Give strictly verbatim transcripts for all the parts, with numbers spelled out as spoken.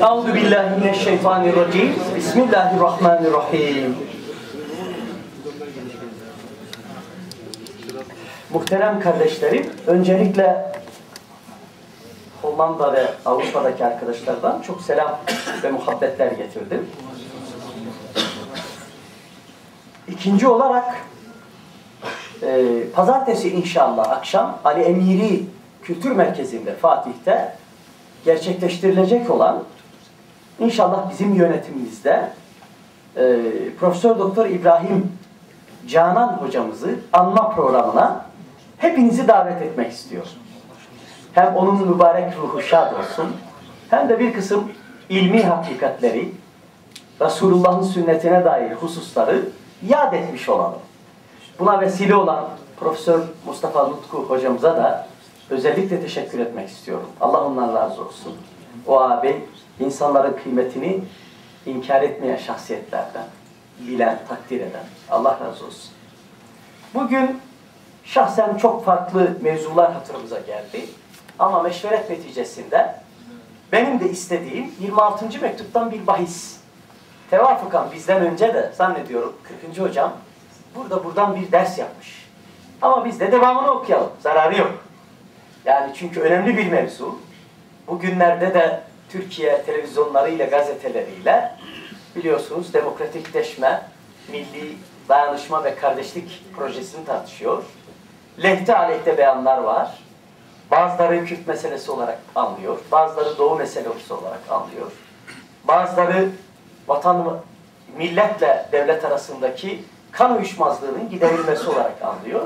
Euzu billahi mineşşeytanirracim. Bismillahirrahmanirrahim. Muhterem kardeşlerim, öncelikle Hollanda ve Avrupa'daki arkadaşlardan çok selam ve muhabbetler getirdim. İkinci olarak e, pazartesi inşallah akşam Ali Emiri Kültür Merkezi'nde Fatih'te gerçekleştirilecek olan inşallah bizim yönetimimizde e, Profesör Doktor İbrahim Canan hocamızı anma programına hepinizi davet etmek istiyorum. Hem onun mübarek ruhu şad olsun, hem de bir kısım ilmi hakikatleri, Resulullah'ın sünnetine dair hususları yad etmiş olalım. Buna vesile olan Profesör Mustafa Nutku hocamıza da özellikle teşekkür etmek istiyorum. Allah ondan razı olsun. O ağabey insanların kıymetini inkar etmeyen şahsiyetlerden, bilen, takdir eden. Allah razı olsun. Bugün şahsen çok farklı mevzular hatırımıza geldi. Ama meşveret neticesinde benim de istediğim yirmi altıncı mektuptan bir bahis. Tevafukan bizden önce de zannediyorum kırkıncı hocam burada buradan bir ders yapmış. Ama biz de devamını okuyalım. Zararı yok. Yani çünkü önemli bir mevzu. Bugünlerde de Türkiye televizyonlarıyla, gazeteleriyle biliyorsunuz demokratikleşme, milli dayanışma ve kardeşlik projesini tartışıyor. Lehte aleyhte beyanlar var. Bazıları Kürt meselesi olarak anlıyor. Bazıları Doğu meselesi olarak anlıyor. Bazıları vatan, milletle devlet arasındaki kan uyuşmazlığının giderilmesi olarak anlıyor.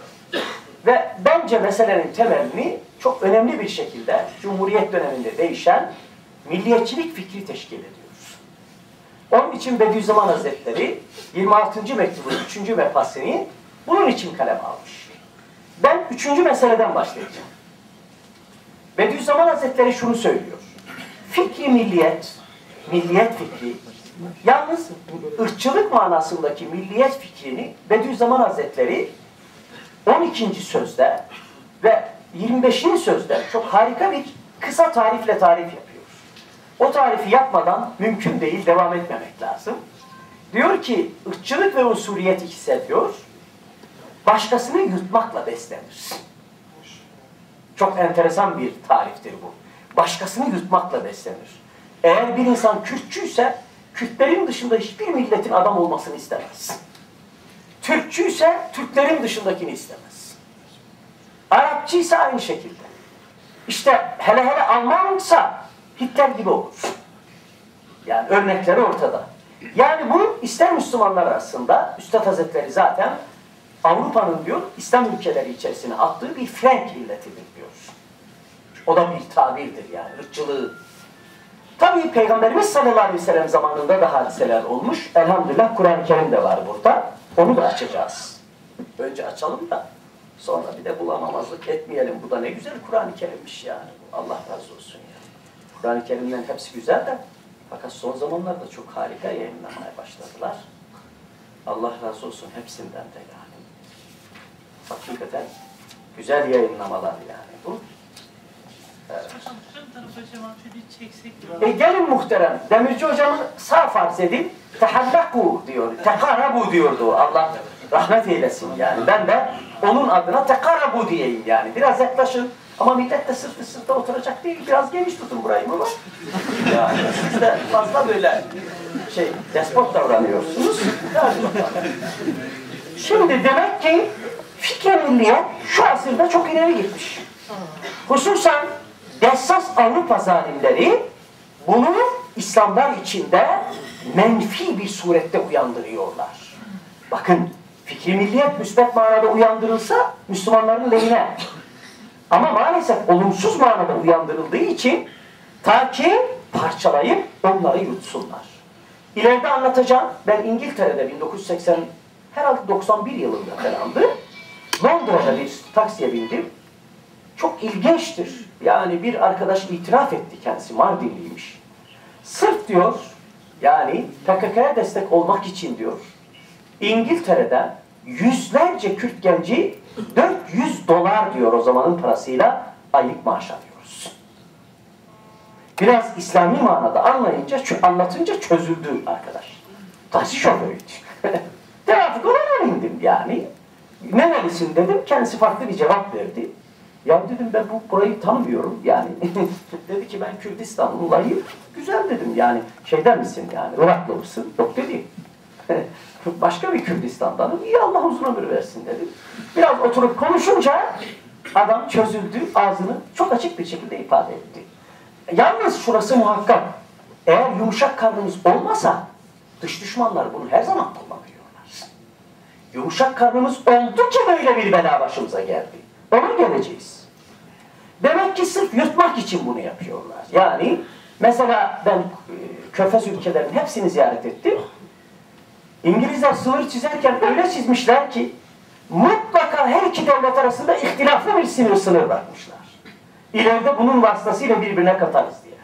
Ve bence meselenin temelini çok önemli bir şekilde Cumhuriyet döneminde değişen milliyetçilik fikri teşkil ediyoruz. Onun için Bediüzzaman Hazretleri yirmi altıncı mektubun üçüncü mefasını bunun için kaleme almış. Ben üçüncü meseleden başlayacağım. Bediüzzaman Hazretleri şunu söylüyor. Fikri milliyet, milliyet fikri, yalnız ırkçılık manasındaki milliyet fikrini Bediüzzaman Hazretleri on ikinci sözde ve yirmi beşinci sözde çok harika bir kısa tarifle tarif yapıyor. O tarifi yapmadan mümkün değil, devam etmemek lazım. Diyor ki, ırkçılık ve unsuriyet ikisi diyor, başkasını yutmakla beslenir. Çok enteresan bir tariftir bu. Başkasını yutmakla beslenir. Eğer bir insan Kürtçüyse, Kürtlerin dışında hiçbir milletin adam olmasını istemez. Türkçüyse, Türklerin dışındakini istemez. Arapçıysa aynı şekilde. İşte hele hele Almansa Hitler gibi olur. Yani örnekleri ortada. Yani bu ister Müslümanlar arasında, Üstad Hazretleri zaten Avrupa'nın diyor, İslam ülkeleri içerisine attığı bir Frank milletidir diyor. O da bir tabirdir yani, ırkçılığı. Tabii Peygamberimiz sallallahu aleyhi ve sellem zamanında da hadiseler olmuş. Elhamdülillah Kur'an-ı Kerim de var burada. Onu da açacağız. Önce açalım da sonra bir de bulamamazlık etmeyelim. Bu da ne güzel Kur'an-ı Kerim'miş yani. Allah razı olsun ya. Kur'an-ı Kerim'den hepsi güzel de fakat son zamanlarda çok harika yayınlamaya başladılar. Allah razı olsun hepsinden de yani. Hakikaten güzel yayınlamalar yani bu. Evet. E gelin muhterem, Demirci hocamın sağ farz edin, tehallaku diyor, tekarabu diyordu Allah rahmet eylesin yani. Ben de onun adına tekarabu diyeyim yani. Biraz yaklaşın ama millet de sırtı sırta oturacak değil, biraz geniş tutun burayı baba. Yani siz de fazla böyle şey, despot davranıyorsunuz. Şimdi demek ki fikir milliyet şu asırda çok ileri gitmiş. Hususan Dessas Avrupa zalimleri bunu İslamlar içinde menfi bir surette uyandırıyorlar. Bakın, fikri milliyet müsbet manada uyandırılsa Müslümanların lehine. Ama maalesef olumsuz manada uyandırıldığı için ta ki parçalayıp onları yutsunlar. İleride anlatacağım, ben İngiltere'de bin dokuz yüz seksen, herhalde doksan bir yılında falandı. Londra'da bir taksiye bindim. Çok ilginçtir. Yani bir arkadaş itiraf etti, kendisi Mardinliymiş. Sırf diyor, yani P K K'ya destek olmak için diyor, İngiltere'de yüzlerce Kürt genci dört yüz dolar diyor o zamanın parasıyla aylık maaş alıyoruz. Biraz İslami manada anlayınca, anlatınca çözüldü arkadaş. Taksi şoförüydü. Trafik olana indim yani. Nerelisin dedim, kendisi farklı bir cevap verdi. Ya dedim ben bu burayı tanımıyorum yani. Dedi ki ben Kürdistanlıyım. Güzel dedim yani. Şeyden misin yani, Iraklı mısın? Yok dedi. Başka bir Kürdistan'danım. İyi Allah uzun ömür versin dedim. Biraz oturup konuşunca adam çözüldü, ağzını çok açık bir şekilde ifade etti. Yalnız şurası muhakkak. Eğer yumuşak karnımız olmasa dış düşmanlar bunu her zaman kullanıyorlar. Yumuşak karnımız oldu ki böyle bir bela başımıza geldi. Ona geleceğiz. Demek ki sırf yutmak için bunu yapıyorlar. Yani mesela ben Körfez ülkelerinin hepsini ziyaret ettim. İngilizler sınır çizerken öyle çizmişler ki mutlaka her iki devlet arasında ihtilaflı bir sınır sınır bırakmışlar. İleride bunun vasıtasıyla birbirine katarız diye.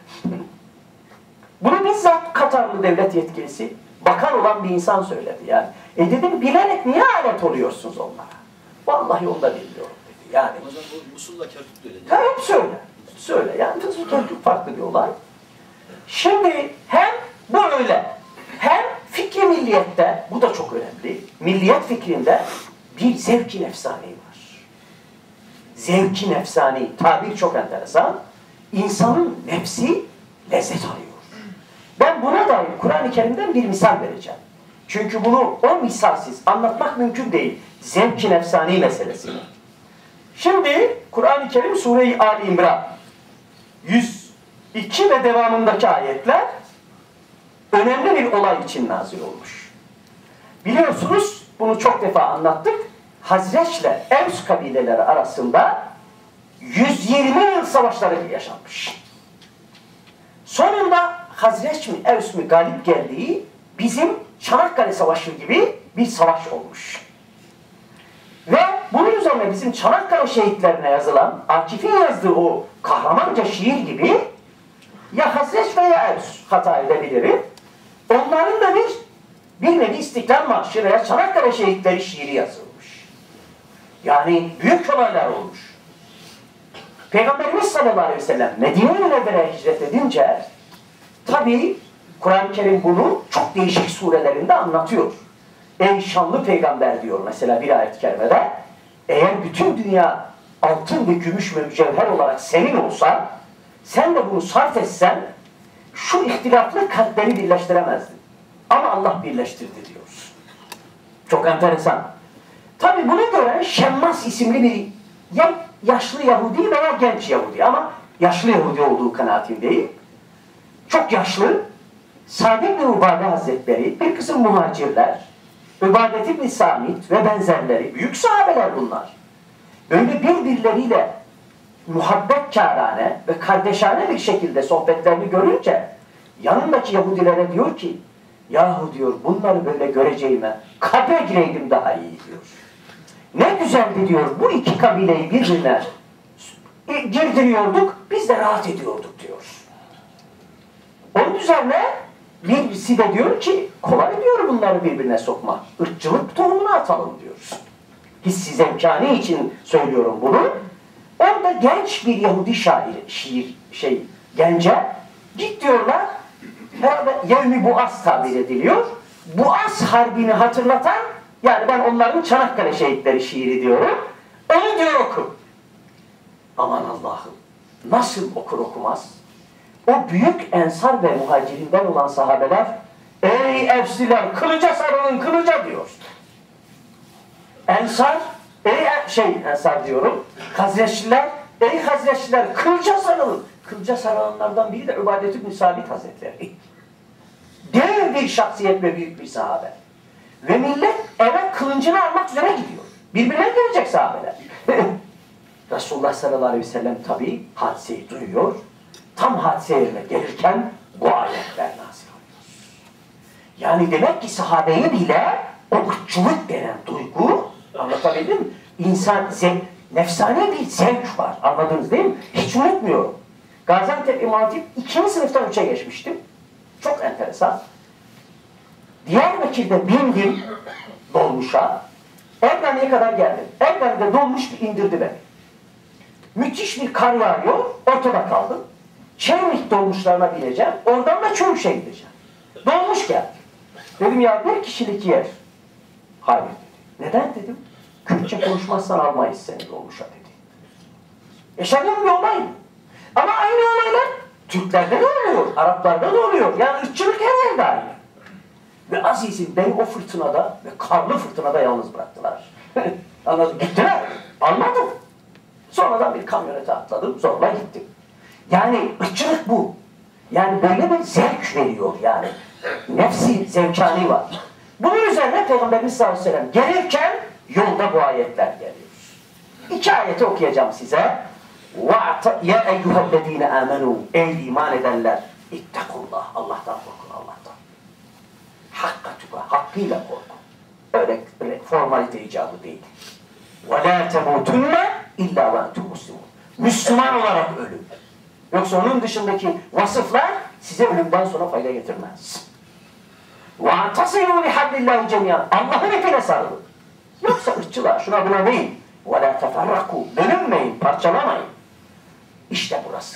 Bunu bizzat Katarlı devlet yetkilisi, bakan olan bir insan söyledi yani. E dedim bilerek niye alet oluyorsunuz onlara? Vallahi onu da bilmiyorum dedi. Yani. O zaman bu Musul'la Kerkük de öyle. Ya hep söyle. Söyle. Yani Musul Kerkük farklı bir olay. Şimdi hem bu öyle, hem fikri milliyette, bu da çok önemli, milliyet fikrinde bir zevk-i nefsani var. Zevk-i nefsani, tabir çok enteresan. İnsanın nefsi lezzet alıyor. Ben buna dair Kur'an-ı Kerim'den bir misal vereceğim. Çünkü bunu o misalsiz anlatmak mümkün değil. Zevk-i nefsani meselesini. Şimdi Kur'an-ı Kerim Sure-i Ali İmran yüz iki ve devamındaki ayetler önemli bir olay için nazil olmuş. Biliyorsunuz, bunu çok defa anlattık. Hazreç'le Evs kabileleri arasında yüz yirmi yıl savaşları yaşanmış. Sonunda Hazreç mi Evs mi galip geldiği bizim Çanakkale Savaşı gibi bir savaş olmuş. Ve bunun üzerine bizim Çanakkale şehitlerine yazılan, Akif'in yazdığı o kahramanca şiir gibi ya Hazreç veya Evs hata edebilirim. Onların da bir bir nevi İstiklal Marşı veya Çanakkale şehitleri şiiri yazılmış. Yani büyük olaylar olmuş. Peygamberimiz sallallahu aleyhi ve sellem Medine-i Münevvere'ye hicret edince tabi Kur'an-ı Kerim bunu çok değişik surelerinde anlatıyor. Ey şanlı peygamber diyor mesela bir ayet-i kerimede. Eğer bütün dünya altın ve gümüş ve mücevher olarak senin olsa, sen de bunu sarf etsen şu ihtilaflı kalpleri birleştiremezdin. Ama Allah birleştirdi diyoruz. Çok enteresan. Tabi bunu gören Şemmas isimli bir ya yaşlı Yahudi veya genç Yahudi ama yaşlı Yahudi olduğu kanaatindeyim. Çok yaşlı Sa'd ibn Ubade Hazretleri, bir kısım muhacirler, Übadet ibn Samit ve benzerleri, büyük sahabeler bunlar. Böyle birbirleriyle muhabbetkârane ve kardeşane bir şekilde sohbetlerini görünce yanındaki Yahudilere diyor ki, yahu diyor bunları böyle göreceğime kabre gireydim daha iyi diyor. Ne güzeldi diyor bu iki kabileyi birbirine girdiriyorduk, biz de rahat ediyorduk diyor. Onun üzerine birisi de diyor ki kolay diyor bunları birbirine sokma. Irkçılık tohumunu atalım diyor. Hissi zemkani için söylüyorum bunu. Orada genç bir Yahudi şair, şiir, şey, gence git diyorlar. Herhalde Yevmi Buas tabir ediliyor. Buas Harbi'ni hatırlatan, yani ben onların Çanakkale şehitleri şiiri diyorum. Onu diyor oku. Aman Allah'ım. Nasıl okur okumaz? O büyük ensar ve muhacirinden olan sahabeler, ey Evsliler kılıca sarılın kılıca diyor. Ensar, ey şey ensar diyorum, Hazreçliler, ey Hazreçliler kılıca sarılın. Kılıca sarılanlardan biri de Übadet ibn Sabit Hazretleri. Dev bir şahsiyet ve büyük bir sahabe. Ve millet eve kılıncını almak üzere gidiyor. Birbirine gelecek sahabeler. Resulullah sallallahu aleyhi ve sellem tabi hadiseyi duyuyor. Tam hadise yerine gelirken bu ayetler nazil oluyor. Yani demek ki sahabeye bile o ırkçılık denen duygu, anlatabildim mi? İnsan, zevk, nefsane bir zevk var. Anladınız değil mi? Hiç unutmuyorum. Gaziantep İmam Hatip ikinci sınıftan üçe geçmiştim. Çok enteresan. Diyarbakır'da bindim dolmuşa. Ergani'ye kadar geldim. Ergani'de dolmuş indirdi beni. Müthiş bir kar yağıyor. Ortada kaldım. Çevik dolmuşlarına bineceğim. Oradan da Çövüş'e gideceğim. Dolmuş geldi. Dedim ya bir kişilik yer. Hayır dedi. Neden dedim. Kürtçe konuşmazsan almayız seni dolmuşa dedi. Yaşadığım bir olay mı? Ama aynı olaylar Türklerde de oluyor, Araplarda da oluyor. Yani ırkçılık her yerde aynı. Ve azizim beni o fırtınada ve karlı fırtınada yalnız bıraktılar. Anladın? Gittiler. Almadım. Sonradan bir kamyonete atladım, zorla gittim. Yani ırkçılık bu. Yani böyle bir zevk veriyor yani. Nefsi zevkani var. Bunun üzerine Peygamberimiz sallallahu aleyhi ve sellem gelirken yolda bu ayetler geliyor. İki ayeti okuyacağım size. Ya eyyühellezine amenu, ey iman edenler, ittakullah, Allah'tan korkun, Allah'tan. Hakka tuka, hakkıyla korkun. Öyle, öyle formalite icabı değil. Ve la temutunne illa ve entum muslimun. Müslüman olarak ölün. Yoksa onun dışındaki vasıflar size ölümden sonra fayda getirmez. Ve antasıyum bihablillahi cemiyan. Allah'ın ipine sarılın. Yoksa ırkçılar şuna buna değil. Ve la teferraku. Bölünmeyin, parçalamayın. İşte burası.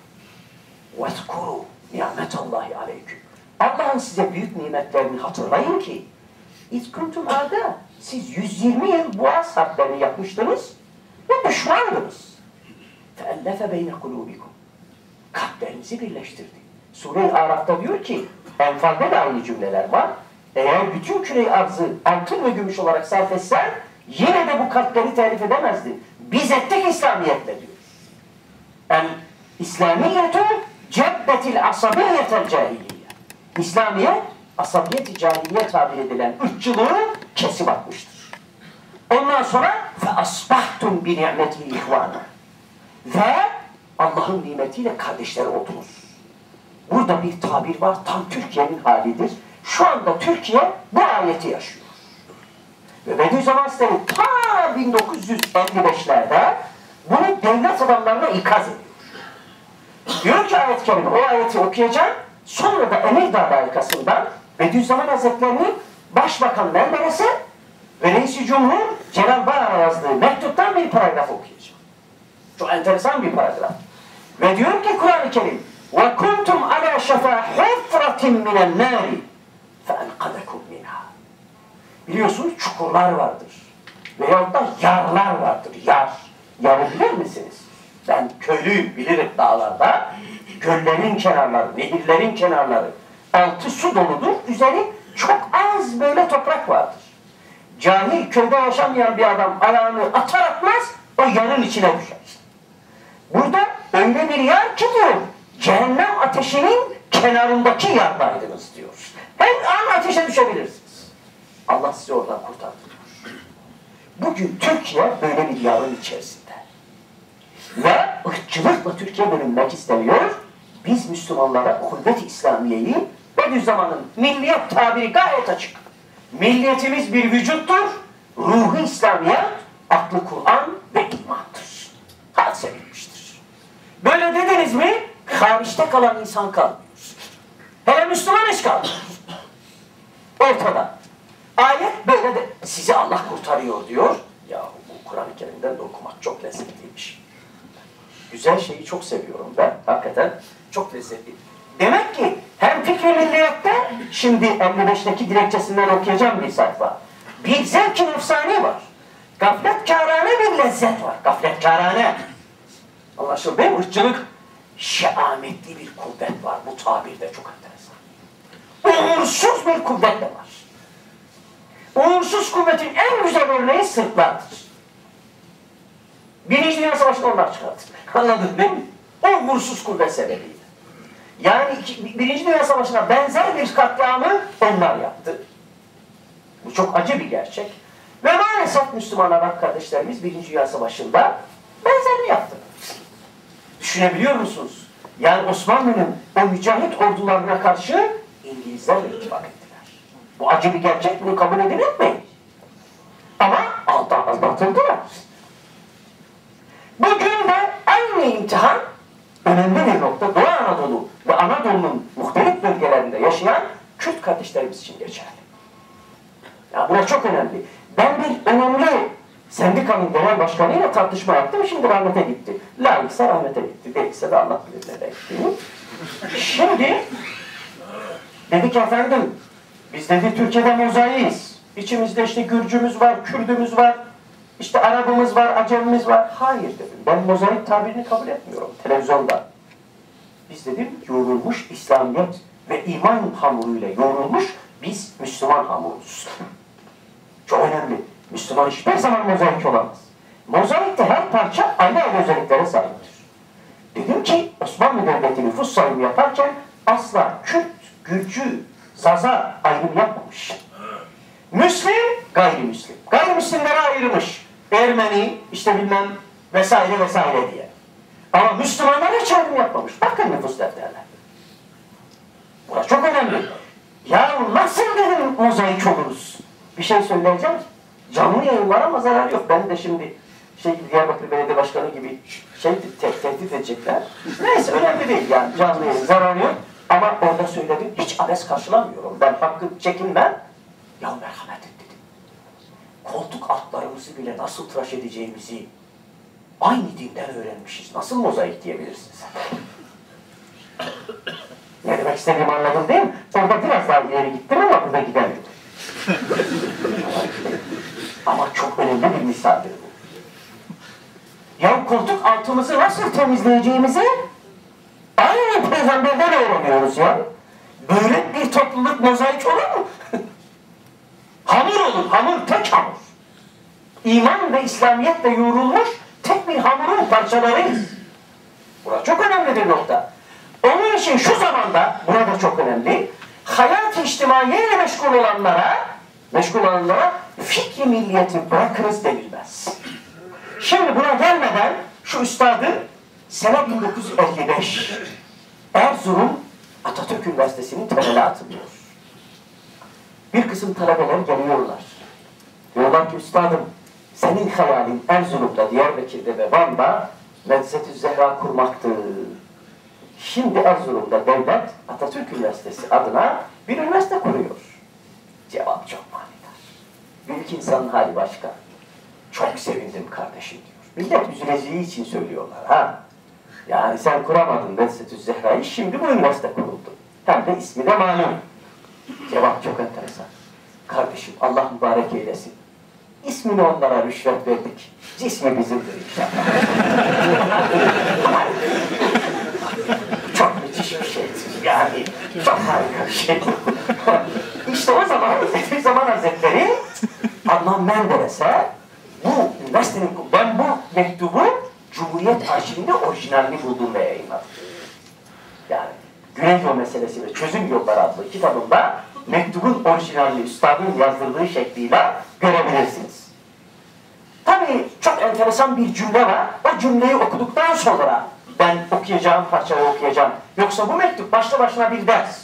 وَذْكُرُوا نِعْمَةَ اللّٰهِ عَلَيْكُمْ. Allah'ın size büyük nimetlerini hatırlayın ki اِذْ كُنْتُمْ اَعْدَى. Siz yüz yirmi yıl boğaz harplerini yapmıştınız ve düşmandınız. فَاَلَّفَ بَيْنَ قُلُوبِكُمْ. Kalplerinizi birleştirdi. Sure-i Araf'ta diyor ki, Enfal'de de aynı cümleler var. Eğer bütün küre-i arzı altın ve gümüş olarak sarf etsen, yine de bu kalpleri telif edemezdin. Biz ettik İslamiyetle diyor. El İslamiyetu cebbetil asabiyetel cahiliye. İslamiyet, asabiyet-i cahiliye tabir edilen ırkçılığı kesip atmıştır. Ondan sonra fe asbahtum bi ni'meti ihvana. Ve Allah'ın nimetiyle kardeşler oldunuz. Burada bir tabir var, tam Türkiye'nin halidir. Şu anda Türkiye bu ayeti yaşıyor. Ve Bediüzzaman Hazretleri ta bin dokuz yüz elli beşlerde bunu devlet adamlarına ikaz ediyor. Diyor ki ayet-i kerime, o ayeti okuyacağım, sonra da Emirdağ layıkasından Bediüzzaman Hazretleri'nin Başbakan Menderes'e ve Reis-i Cumhur Celal Bayar'a yazdığı mektuptan bir paragraf okuyacağım. Çok enteresan bir paragraf. Ve diyor ki Kur'an-ı Kerim وَكُنْتُمْ عَلَى شَفَا حُفْرَةٍ مِنَ النَّارِ فَاَنْقَذَكُمْ مِنْهَا. Biliyorsunuz çukurlar vardır. Veyahut da yarlar vardır. Yar. Yarı bilir misiniz? Ben köylüyüm, bilirim dağlarda. Göllerin kenarları, nehirlerin kenarları. Altı su doludur. Üzeri çok az böyle toprak vardır. Cahil köyde yaşamayan bir adam ayağını atar atmaz o yarın içine düşer. Burada öyle bir yar ki diyor, cehennem ateşinin kenarındaki yardaydınız diyor. Her an ateşe düşebilirsiniz. Allah sizi oradan kurtardı diyor. Bugün Türkiye böyle bir yarın içerisinde. Ve ırkçılıkla Türkiye bölünmek istemiyor. Biz Müslümanlara kuvvet-i İslamiye'yi Bediüzzaman'ın milliyet tabiri gayet açık. Milliyetimiz bir vücuttur. Ruhu İslamiye, aklı Kur'an ve imandır. Hadise bitmiştir. Böyle dediniz mi hariçte kalan insan kalmıyor. Hele Müslüman hiç kalmıyor. Ortada. Ayet böyle de sizi Allah kurtarıyor diyor. Ya bu Kur'an-ı Kerim'den de okumak çok lezzetliymiş. Güzel şeyi çok seviyorum ben. Hakikaten çok lezzetli. Demek ki hem fikri milliyette şimdi elli beşteki dilekçesinden okuyacağım bir sayfa. Bir zevk-i nefsani var. Gafletkârâne bir lezzet var. Gafletkârâne. Anlaşıldı değil mi? Irkçılık şeametli bir kuvvet var. Bu tabirde çok enteresan. Uğursuz bir kuvvet de var. Uğursuz kuvvetin en güzel örneği Sırplardır. Birinci Dünya Savaşı'nda onlar çıkardı. Anladın değil mi? O uğursuz kuvvet sebebiyle. Yani iki, Birinci Dünya Savaşı'na benzer bir katliamı onlar yaptı. Bu çok acı bir gerçek. Ve maalesef Müslüman Arap kardeşlerimiz Birinci Dünya Savaşı'nda benzerini yaptı. Düşünebiliyor musunuz? Yani Osmanlı'nın o mücahit ordularına karşı İngilizlerle ittifak ettiler. Bu acı bir gerçek, bunu kabul edin etmeyin. Ama aldatıldılar. Bugün de aynı imtihan önemli bir nokta Doğu Anadolu ve Anadolu'nun muhtelif bölgelerinde yaşayan Kürt kardeşlerimiz için geçerli. Ya buna çok önemli. Ben bir önemli sendikanın genel başkanıyla tartışma yaptım, şimdi rahmete gitti. Layıksa rahmete gitti, değilse de Allah bilir nereye gittiğini. Şimdi dedi ki efendim, biz dedi Türkiye'de mozaiyiz. İçimizde işte Gürcümüz var, Kürdümüz var, işte Arabımız var, Acemimiz var. Hayır dedim, ben mozaik tabirini kabul etmiyorum televizyonda. Biz dedim yoğrulmuş İslamiyet ve iman hamuruyla yoğrulmuş, biz Müslüman hamuruz. Çok önemli. Müslüman hiçbir zaman mozaik olamaz. Mozaikte her parça ayrı ayrı özelliklere sahiptir. Dedim ki Osmanlı Devleti nüfus sayımı yaparken asla Kürt, Gürcü, Zaza ayrım yapmamış. Müslim, gayrimüslim. Gayrimüslimlere ayırmış. Ermeni, işte bilmem vesaire vesaire diye. Ama Müslümanlara hiç ayrım yapmamış. Bakın nüfus defterlerine. Burası çok önemli. Ya nasıl dedim mozaik oluruz? Bir şey söyleyeceğim. Canlı yayın var ama zarar yok. Ben de şimdi şey Diyarbakır Belediye Başkanı gibi şey te tehdit edecekler. Neyse önemli değil yani. Canlı yayın zararı yok. Ama orada söyledim. Hiç abes karşılamıyorum. Ben hakkı çekinmem. Ya merhamet et dedim. Koltuk altlarımızı bile nasıl tıraş edeceğimizi aynı dinden öğrenmişiz. Nasıl mozaik diyebilirsiniz? Ne demek istediğimi anladın değil mi? Orada biraz daha ileri gittim ama burada gidemedim. Ama çok önemli bir misaldir bu. Ya koltuk altımızı nasıl temizleyeceğimizi aynı peygamberden öğreniyoruz ya. Böyle bir topluluk mozaik olur mu? Hamur olur, hamur tek hamur. İman ve İslamiyetle yoğrulmuş tek bir hamurun parçalarıyız. Burası çok önemli bir nokta. Onun için şu zamanda, burada çok önemli, hayat-ı içtimaiyeyle meşgul olanlara, meşgul olanlara fikri milliyeti bırakırız denilmez. Şimdi buna gelmeden şu üstadın sene bin dokuz yüz elli beş Erzurum Atatürk Üniversitesi'nin temeli atılıyor. Bir kısım talebeler geliyorlar. Diyorlar ki üstadım, senin hayalin Erzurum'da, Diyarbakır'da ve Van'da Medresetü Zehra kurmaktı. Şimdi Erzurum'da devlet Atatürk Üniversitesi adına bir üniversite kuruyor. Cevap çok manidar. Büyük insanın hali başka. Çok sevindim kardeşim diyor. Millet üzüleceği için söylüyorlar ha. Yani sen kuramadın Medresetü Zehra'yı, şimdi bu üniversite kuruldu. Hem de ismi de malum. Cevap çok enteresan. Kardeşim Allah mübarek eylesin. İsmini onlara rüşvet verdik. Cismi bizimdir inşallah. Çok müthiş bir şeydir yani. Çok harika bir şey. İşte o zaman Bediüzzaman Hazretleri Adnan Menderes'e bu üniversitenin, ben bu mektubu Cumhuriyet Arşivinde orijinalini buldum ve yayınladım. Yani Güneydoğu Meselesi ve Çözüm Yolları adlı kitabımda mektubun orijinalini üstadın yazdırdığı şekliyle görebilirsiniz. Tabii çok enteresan bir cümle var. O cümleyi okuduktan sonra ben okuyacağım, parçayı okuyacağım. Yoksa bu mektup başlı başına bir ders.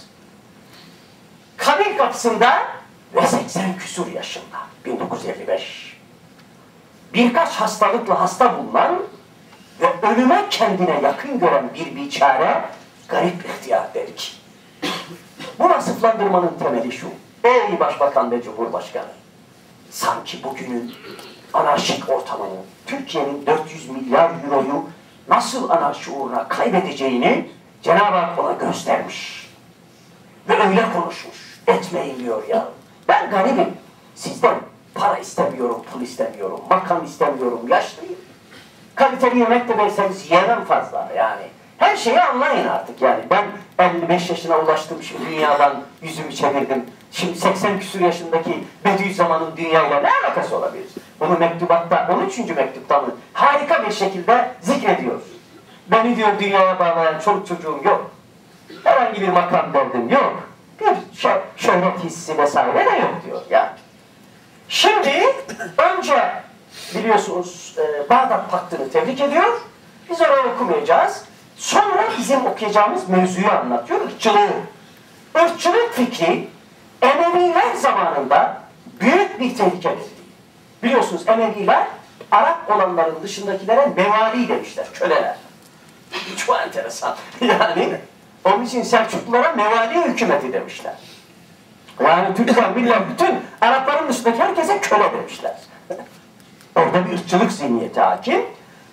Kabir kapısında ve seksen küsur yaşında, bin dokuz yüz elli beş. Birkaç hastalıkla hasta bulunan ve ölüme kendine yakın gören bir biçare garip ihtiyar dedik. Bu vasıflandırmanın temeli şu. Ey Başbakan ve Cumhurbaşkanı, sanki bugünün anarşik ortamını, Türkiye'nin dört yüz milyar euroyu nasıl anarşi uğruna kaybedeceğini Cenab-ı Hak ona göstermiş. Ve öyle konuşmuş. Etmeyin diyor ya. Ben garibim. Sizden para istemiyorum, pul istemiyorum, makam istemiyorum, yaşlıyım. Kaliteli yemek de verseniz yemem fazla yani. Her şeyi anlayın artık yani. Ben elli beş yaşına ulaştım, şimdi dünyadan yüzümü çevirdim. Şimdi seksen küsur yaşındaki Bediüzzaman'ın dünyayla ne alakası olabilir? Bunu mektubatta, on üçüncü mektupta mı harika bir şekilde zikrediyor. Beni diyor dünyaya bağlayan çoluk çocuğum yok. Herhangi bir makam derdim yok. Bir şö şöhret hissi vesaire de yok diyor yani. Şimdi önce biliyorsunuz e, Bağdat Paktı'nı tebrik ediyor. Biz orayı okumayacağız. Sonra bizim okuyacağımız mevzuyu anlatıyor. Irkçılığı. Irkçılık fikri Emeviler zamanında büyük bir tehlikedir. Biliyorsunuz Emeviler Arap olanların dışındakilere mevali demişler, köleler. Çok enteresan. Yani onun için Selçuklulara mevali hükümeti demişler. Yani Türkler, millet, bütün Arapların dışındaki herkese köle demişler. Orada bir ırkçılık zihniyeti hakim.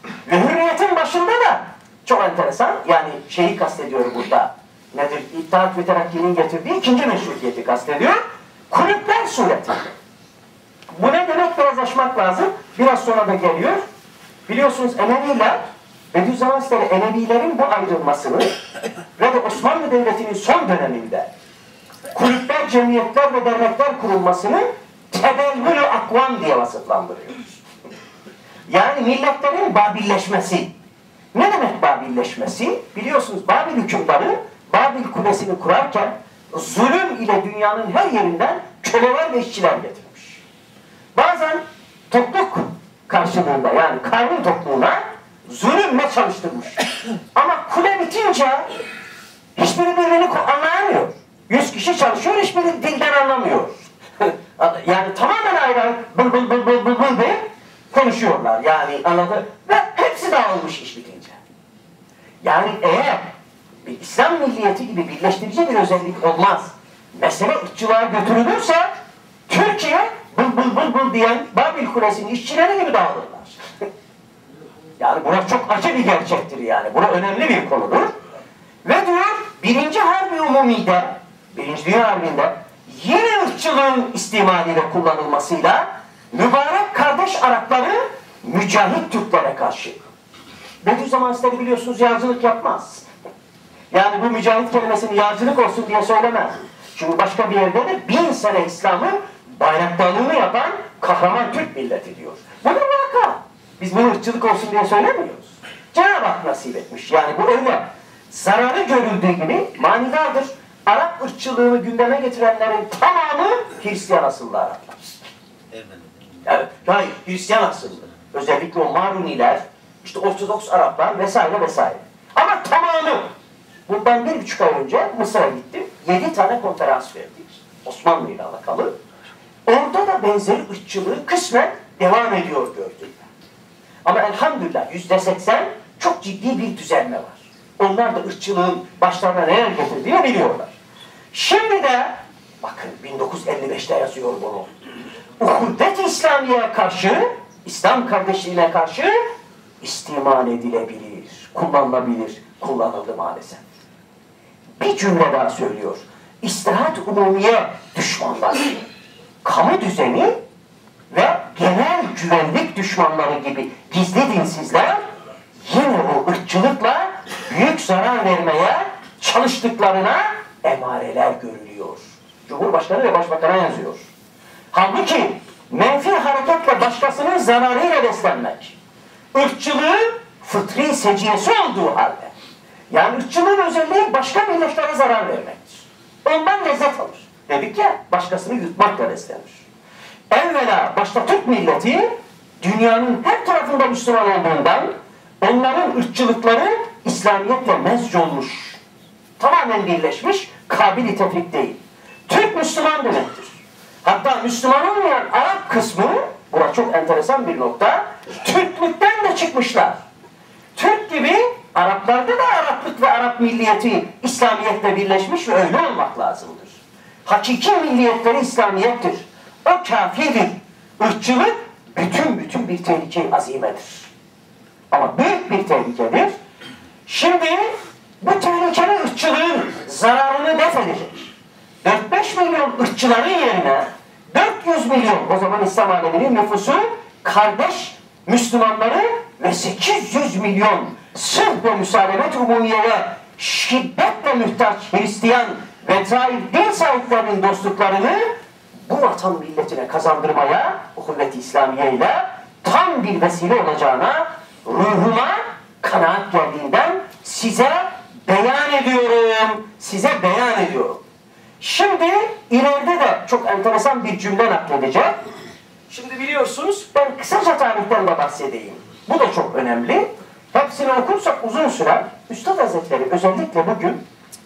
Ve hürriyetin başında da çok enteresan, yani şeyi kastediyor burada. Nedir? İttihat ve Terakki'nin getirdiği ikinci meşrutiyeti kastediyor. Kulüpler sureti. Bu ne demek, biraz açmak lazım. Biraz sonra da geliyor. Biliyorsunuz Emeviler, Bediüzzaman Hazretleri Emevilerin bu ayrılmasını ve de Osmanlı Devleti'nin son döneminde kulüpler, cemiyetler ve dernekler kurulmasını tebellül-ü akvan diye vasıflandırıyor. Yani milletlerin Babilleşmesi. Ne demek Babilleşmesi? Biliyorsunuz Babil hükümdarı Babil Kulesi'ni kurarken zulüm ile dünyanın her yerinden köleler ve işçiler getirmiş. Bazen topluk karşılığında, yani karnın tokluğuna zulümle çalıştırmış. Ama kule bitince hiçbiri birbirini anlayamıyor. Yüz kişi çalışıyor, hiçbiri dilden anlamıyor. Yani tamamen ayrı bıl bıl bıl bıl bıl bıl diye konuşuyorlar. Yani anladı. Ve hepsi dağılmış iş bitince. Yani eğer bir İslam milliyeti gibi birleştirici bir özellik olmaz, mesele ırkçılığa götürülürse Türkiye bıl bıl bıl bıl diyen Babil Kulesi'nin işçileri gibi dağılırlar. Yani burası çok acı bir gerçektir yani. Burası önemli bir konudur. Ve diyor, birinci Harbi Umumi'de, birinci Dünya Harbi'nde yine ırkçılığın istimaliyle kullanılmasıyla mübarek kardeş Arapları mücahit Türklere karşı. Bediüzzaman Hazretleri biliyorsunuz yağcılık yapmaz. Yani bu mücahit kelimesini yağcılık olsun diye söylemez. Çünkü başka bir yerde de bin sene İslam'ın bayraktarlığını yapan kahraman Türk milleti diyor. Bu bir vaka. Biz bunu ırkçılık olsun diye söylemiyoruz. Cenab-ı Hak nasip etmiş. Yani bu öyle. Zararı görüldüğü gibi manidardır. Arap ırkçılığını gündeme getirenlerin tamamı Hristiyan asıllı Araplar. Evet, hayır, Hristiyan asıllı. Özellikle o Maruniler, işte Ortodoks Araplar vesaire vesaire. Ama tamamı. Bundan bir buçuk ay önce Mısır'a gittim. Yedi tane konferans verdik. Osmanlı ile alakalı. Orada da benzeri ırkçılığı kısmen devam ediyor gördüm. Ama elhamdülillah yüzde seksen çok ciddi bir düzelme var. Onlar da ırkçılığın başlarına neler getirdiğini biliyorlar. Şimdi de bakın bin dokuz yüz elli beşte yazıyor bunu. Uhuddet-i İslamiye'ye karşı, İslam kardeşliğine karşı istimal edilebilir, kullanılabilir, kullanıldı maalesef. Bir cümle daha söylüyor. İstihat umumiye düşmanları, kamu düzeni ve genel güvenlik düşmanları gibi gizli dinsizler yine o ırkçılıkla büyük zarar vermeye çalıştıklarına emareler görülüyor. Cumhurbaşkanı ve Başbakan'a yazıyor. Halbuki menfi hareketle başkasının zararıyla beslenmek, ırkçılığın fıtri seciyesi olduğu halde, yani ırkçılığın özelliği başka milletlere zarar vermektir. Ondan lezzet alır. Dedik ya, başkasını yutmakla beslenir. Evvela başta Türk milleti dünyanın her tarafında Müslüman olduğundan onların ırkçılıkları İslamiyetle mezc olmuş. Tamamen birleşmiş, kabili tefrik değil. Türk Müslüman demektir. Hatta Müslüman olmayan Arap kısmı, burası çok enteresan bir nokta, Türklükten de çıkmışlar. Türk gibi Araplarda da Araplık ve Arap milliyeti İslamiyetle birleşmiş ve öyle olmak lazımdır. Hakiki milliyetleri İslamiyettir. O kafirdir. Irkçılık bütün bütün bir tehlike azimedir. Ama büyük bir tehlikedir. Şimdi bu tehlikeli ırkçılığın zararını def edecek. dört beş milyon ırkçıların yerine dört yüz milyon, o zaman İslam aleminin nüfusu, kardeş Müslümanları ve sekiz yüz milyon sırf ve müsalemet umumiyeye şiddetle muhtaç Hristiyan ve zahir din sahiplerinin dostluklarını bu vatan milletine kazandırmaya o kuvvet-i İslamiye ile tam bir vesile olacağına ruhuma kanaat geldiğinden size beyan ediyorum. Size beyan ediyorum. Şimdi ileride de çok enteresan bir cümle nakledeceğim. Şimdi biliyorsunuz ben kısaca tarihten de bahsedeyim. Bu da çok önemli. Hepsini okursak uzun sürer. Üstad Hazretleri özellikle bugün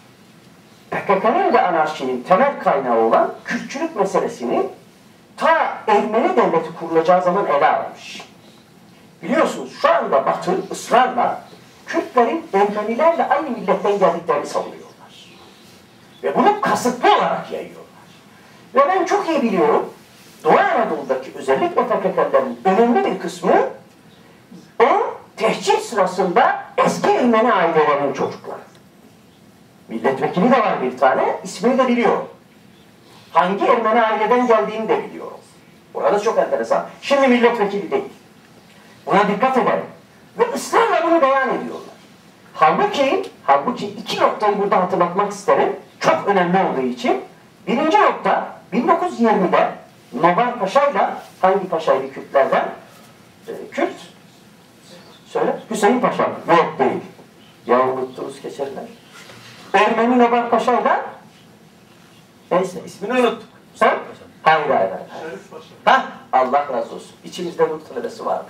P K K'nın ve anarşinin temel kaynağı olan Kürtçülük meselesini ta Ermeni devleti kurulacağı zaman ele almış. Biliyorsunuz şu anda Batı ısrarla Kürtlerin Ermenilerle aynı milletten geldiklerini savunuyorlar. Ve bunu kasıtlı olarak yayıyorlar. Ve ben çok iyi biliyorum, Doğu Anadolu'daki özellikle P K K'ların önemli bir kısmı o tehcir sırasında eski Ermeni ailelerinin çocukları. Milletvekili de var bir tane, ismini de biliyorum. Hangi Ermeni aileden geldiğini de biliyorum. Burada çok enteresan. Şimdi milletvekili değil. Buna dikkat edelim. Ve ısrarla bunu beyan ediyorlar. Halbuki, halbuki iki noktayı burada hatırlatmak isterim. Çok önemli olduğu için. Birinci nokta, bin dokuz yüz yirmide Nobel Paşa'yla, hangi paşaydı Kürtlerden? Ee, Kürt, söyle, Hüseyin Paşa. Yok değil. Ya unuttunuz geçerler. Ermeni Nobel Paşa'yla, neyse ismini unuttuk. Sen? Hayır, hayır, hayır. Şerif Paşa. Hah, Allah razı olsun. İçimizde Lut talebesi varmış.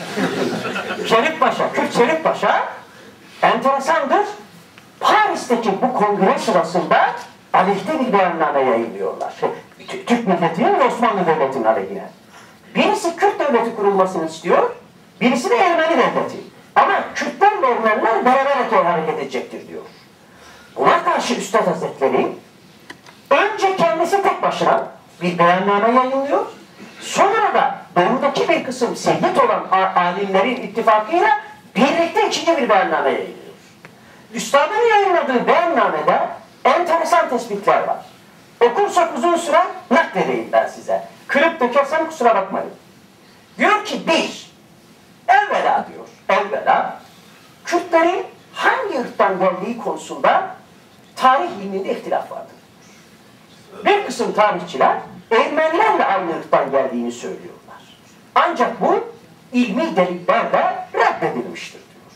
Şerif Paşa, Kürt Şerif Paşa, enteresandır. Paris'teki bu kongre sırasında aleyhte bir beyanname yayınlıyorlar. Türk milletinin ve Osmanlı devletinin aleyhine. Birisi Kürt devleti kurulmasını istiyor, birisi de Ermeni devleti. Ama Kürtler ve Ermeniler beraber hareket edecektir diyor. Buna karşı Üstad Hazretleri önce kendisi tek başına bir beyanname yayınlıyor, sonra da doğudaki bir kısım seyyid olan alimlerin ittifakıyla birlikte ikinci bir beyanname yayınlıyor. Üstadın yayınladığı beyannamede enteresan tespitler var. Okursak uzun süre nakledeyim ben size. Kırıp dökersem kusura bakmayın. Diyor ki bir, evvela diyor, evvela Kürtlerin hangi ırktan geldiği konusunda tarih ilminde ihtilaf vardır. Bir kısım tarihçiler Ermenilerle aynı ırktan geldiğini söylüyorlar. Ancak bu ilmi delillerle reddedilmiştir diyor.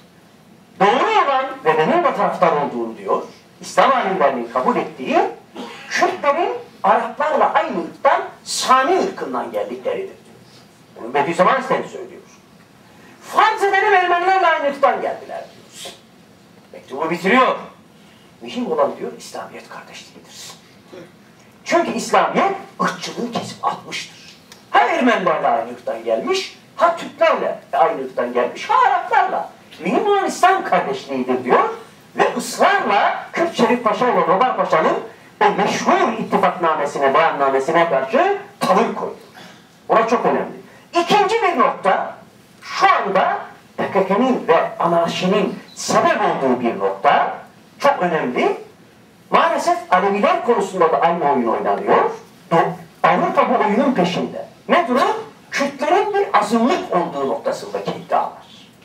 Doğru olan ve benim de taraftar olduğum diyor, İslam alimlerinin kabul ettiği Kürtlerin Araplarla aynı ırktan Sami ırkından geldikleridir diyor. Bunu Bediüzzaman Sen söylüyor. Farz edelim Ermenilerle aynı ırktan geldiler diyor. Mektubu bitiriyor. Mühim olan diyor İslamiyet kardeşliğidir. Çünkü İslamiyet ırkçılığı kesip atmıştır. Ha Ermenilerle aynı ırktan gelmiş, ha Türklerle aynı ırktan gelmiş, ha Araplarla. Mühim olan İslam kardeşliğidir diyor ve ısrarla Kürt Şerif Paşa ile Nobel Paşa'nın o meşhur ittifaknamesine, beyannamesine karşı tavır koyuyor. Buna çok önemli. İkinci bir nokta, şu anda P K K'nin ve anarşinin sebep olduğu bir nokta, çok önemli. Maalesef Aleviler konusunda da aynı oyun oynanıyor. Avrupa bu oyunun peşinde. Ne durum? Kürtlerin bir azınlık olduğu noktasındaki iddialar.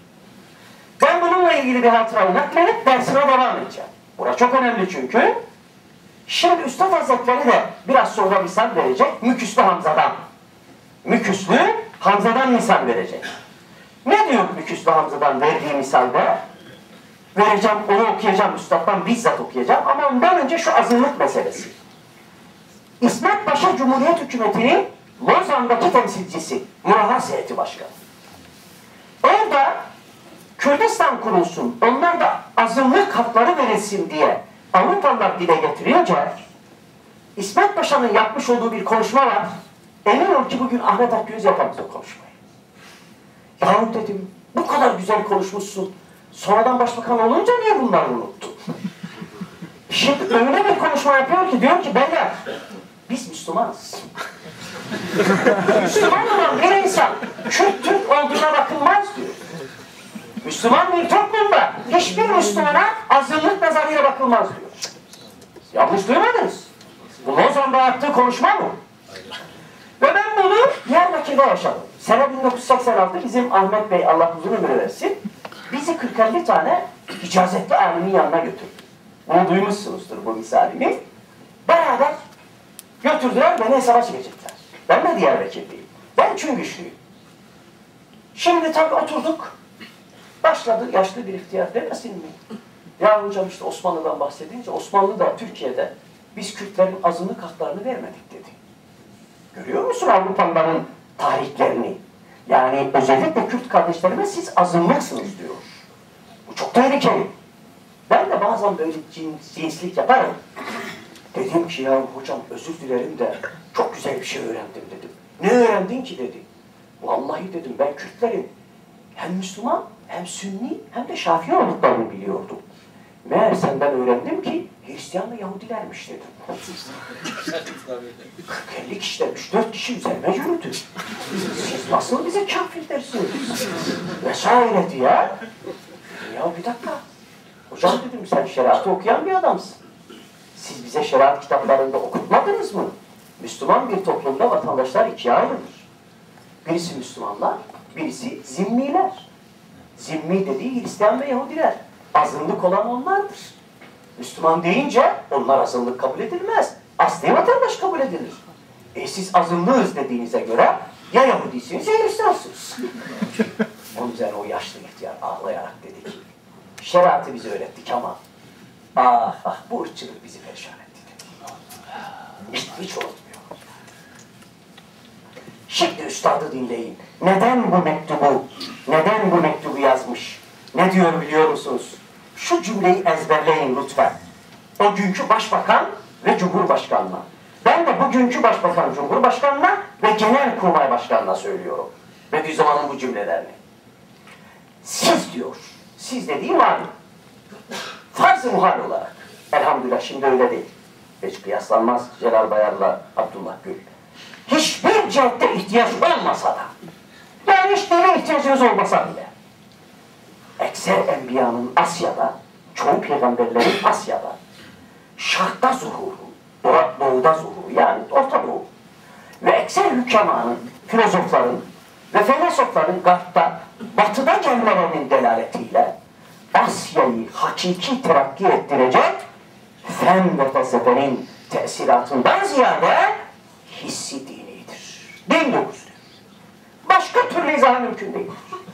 Ben bununla ilgili bir hatıra nakledip dersine devam edeceğim. Burası çok önemli çünkü. Şimdi Üstad Hazretleri de biraz sonra misal verecek. Müküslü Hamza'dan. Müküslü Hamza'dan misal verecek. Ne diyor Müküslü Hamza'dan verdiği misalde? Vereceğim, onu okuyacağım, Üstad'dan bizzat okuyacağım. Ama ondan önce şu azınlık meselesi. İsmet Paşa Cumhuriyet Hükümeti'nin Lozan'daki temsilcisi, Murahhas Heyeti Başkanı. Orada Kürdistan kurulsun, onlar da azınlık hakları verilsin diye Avrupalılar dile getirince İsmet Paşa'nın yapmış olduğu bir konuşma var. Emin ol ki bugün Ahmet Akgüz yapamaz o konuşmayı. Yahu dedim, bu kadar güzel konuşmuşsun. Sonradan başbakan olunca niye bunları unuttun? Şimdi öyle bir konuşma yapıyor ki diyor ki beyler biz Müslümanız. Müslüman olan bir insan Kürt Türk olduğuna bakılmaz diyor. Müslüman bir toplumda hiçbir Müslümana azınlık nazarıyla bakılmaz diyor. Yanlış duymadınız. Bu Lozan'da yaptığı konuşma mı? Ve ben bunu Diyarbakır'da yaşadım. Sene bin dokuz yüz seksen altı bizim Ahmet Bey Allah uzun ömür versin. Bizi kırk elli tane icazetli alimin yanına götürdü. Bunu duymuşsunuzdur bu misalini. Beraber götürdüler, beni hesaba çekecekler. Ben de Diyarbakır'lıyım. Ben Çüngüşlüyüm. Şimdi tabii oturduk. Başladı yaşlı bir ihtiyar demesin mi? Ya hocam işte Osmanlı'dan bahsedince Osmanlı da Türkiye'de biz Kürtlerin azınlık haklarını vermedik dedi. Görüyor musun Avrupalıların tarihlerini? Yani özellikle Kürt kardeşlerime siz azınlıksınız diyor. Bu çok tehlikeli. Ben de bazen böyle cins, cinslik yaparım. Dedim ki ya hocam özür dilerim de çok güzel bir şey öğrendim dedim. Ne öğrendin ki dedi. Vallahi dedim ben Kürtlerin hem Müslüman hem Sünni hem de Şafii olduklarını biliyordum. Meğer senden öğrendim ki Hristiyan ve Yahudilermiş dedim. kırk elli kişi demiş, dört kişi üzerine yürüdü. Siz nasıl bize kafir dersiniz? Vesaire diye. Ya bir dakika. Hocam dedim, sen şeriatı okuyan bir adamsın. Siz bize şeriat kitaplarında okutmadınız mı? Müslüman bir toplumda vatandaşlar ikiye ayrılır. Birisi Müslümanlar, birisi zimmiler. Zimmi dediği Hristiyan ve Yahudiler. Azınlık olan onlardır. Müslüman deyince onlar azınlık kabul edilmez. Asli vatandaş kabul edilir. E siz azınlığız dediğinize göre ya Yahudisiniz ya Hristiyansınız. Onun üzerine o yaşlı ihtiyar ağlayarak dedi ki, şeriatı bize öğrettik ama ah ah bu ırkçılık bizi perişan etti dedi. Hiç, hiç unutmuyorum. Şimdi üstadı dinleyin. Neden bu mektubu, neden bu mektubu yazmış? Ne diyor biliyor musunuz? Şu cümleyi ezberleyin lütfen. O günkü başbakan ve cumhurbaşkanına. Ben de bugünkü başbakan, cumhurbaşkanına ve genelkurmay başkanına söylüyorum. Bediüzzaman'ın bu cümlelerini. Siz diyor, siz dediği malum. Farz-ı muhal olarak. Elhamdülillah şimdi öyle değil. Hiç kıyaslanmaz Celal Bayar'la Abdullah Gül. Hiçbir cihette ihtiyaç olmasa da, yani hiç dine ihtiyacınız olmasa bile, ekser enbiyanın Asya'da, çoğu peygamberlerin Asya'da, şarkta zuhuru, doğuda zuhuru, yani Orta Doğu ve ekser hükemanın, filozofların ve felsefelerin garpta, batıda gelmelerinin delaletiyle Asya'yı hakiki terakki ettirecek fen ve felsefenin tesiratından ziyade hissi dinidir. Din dokusudur. Başka türlü izahı mümkün değil.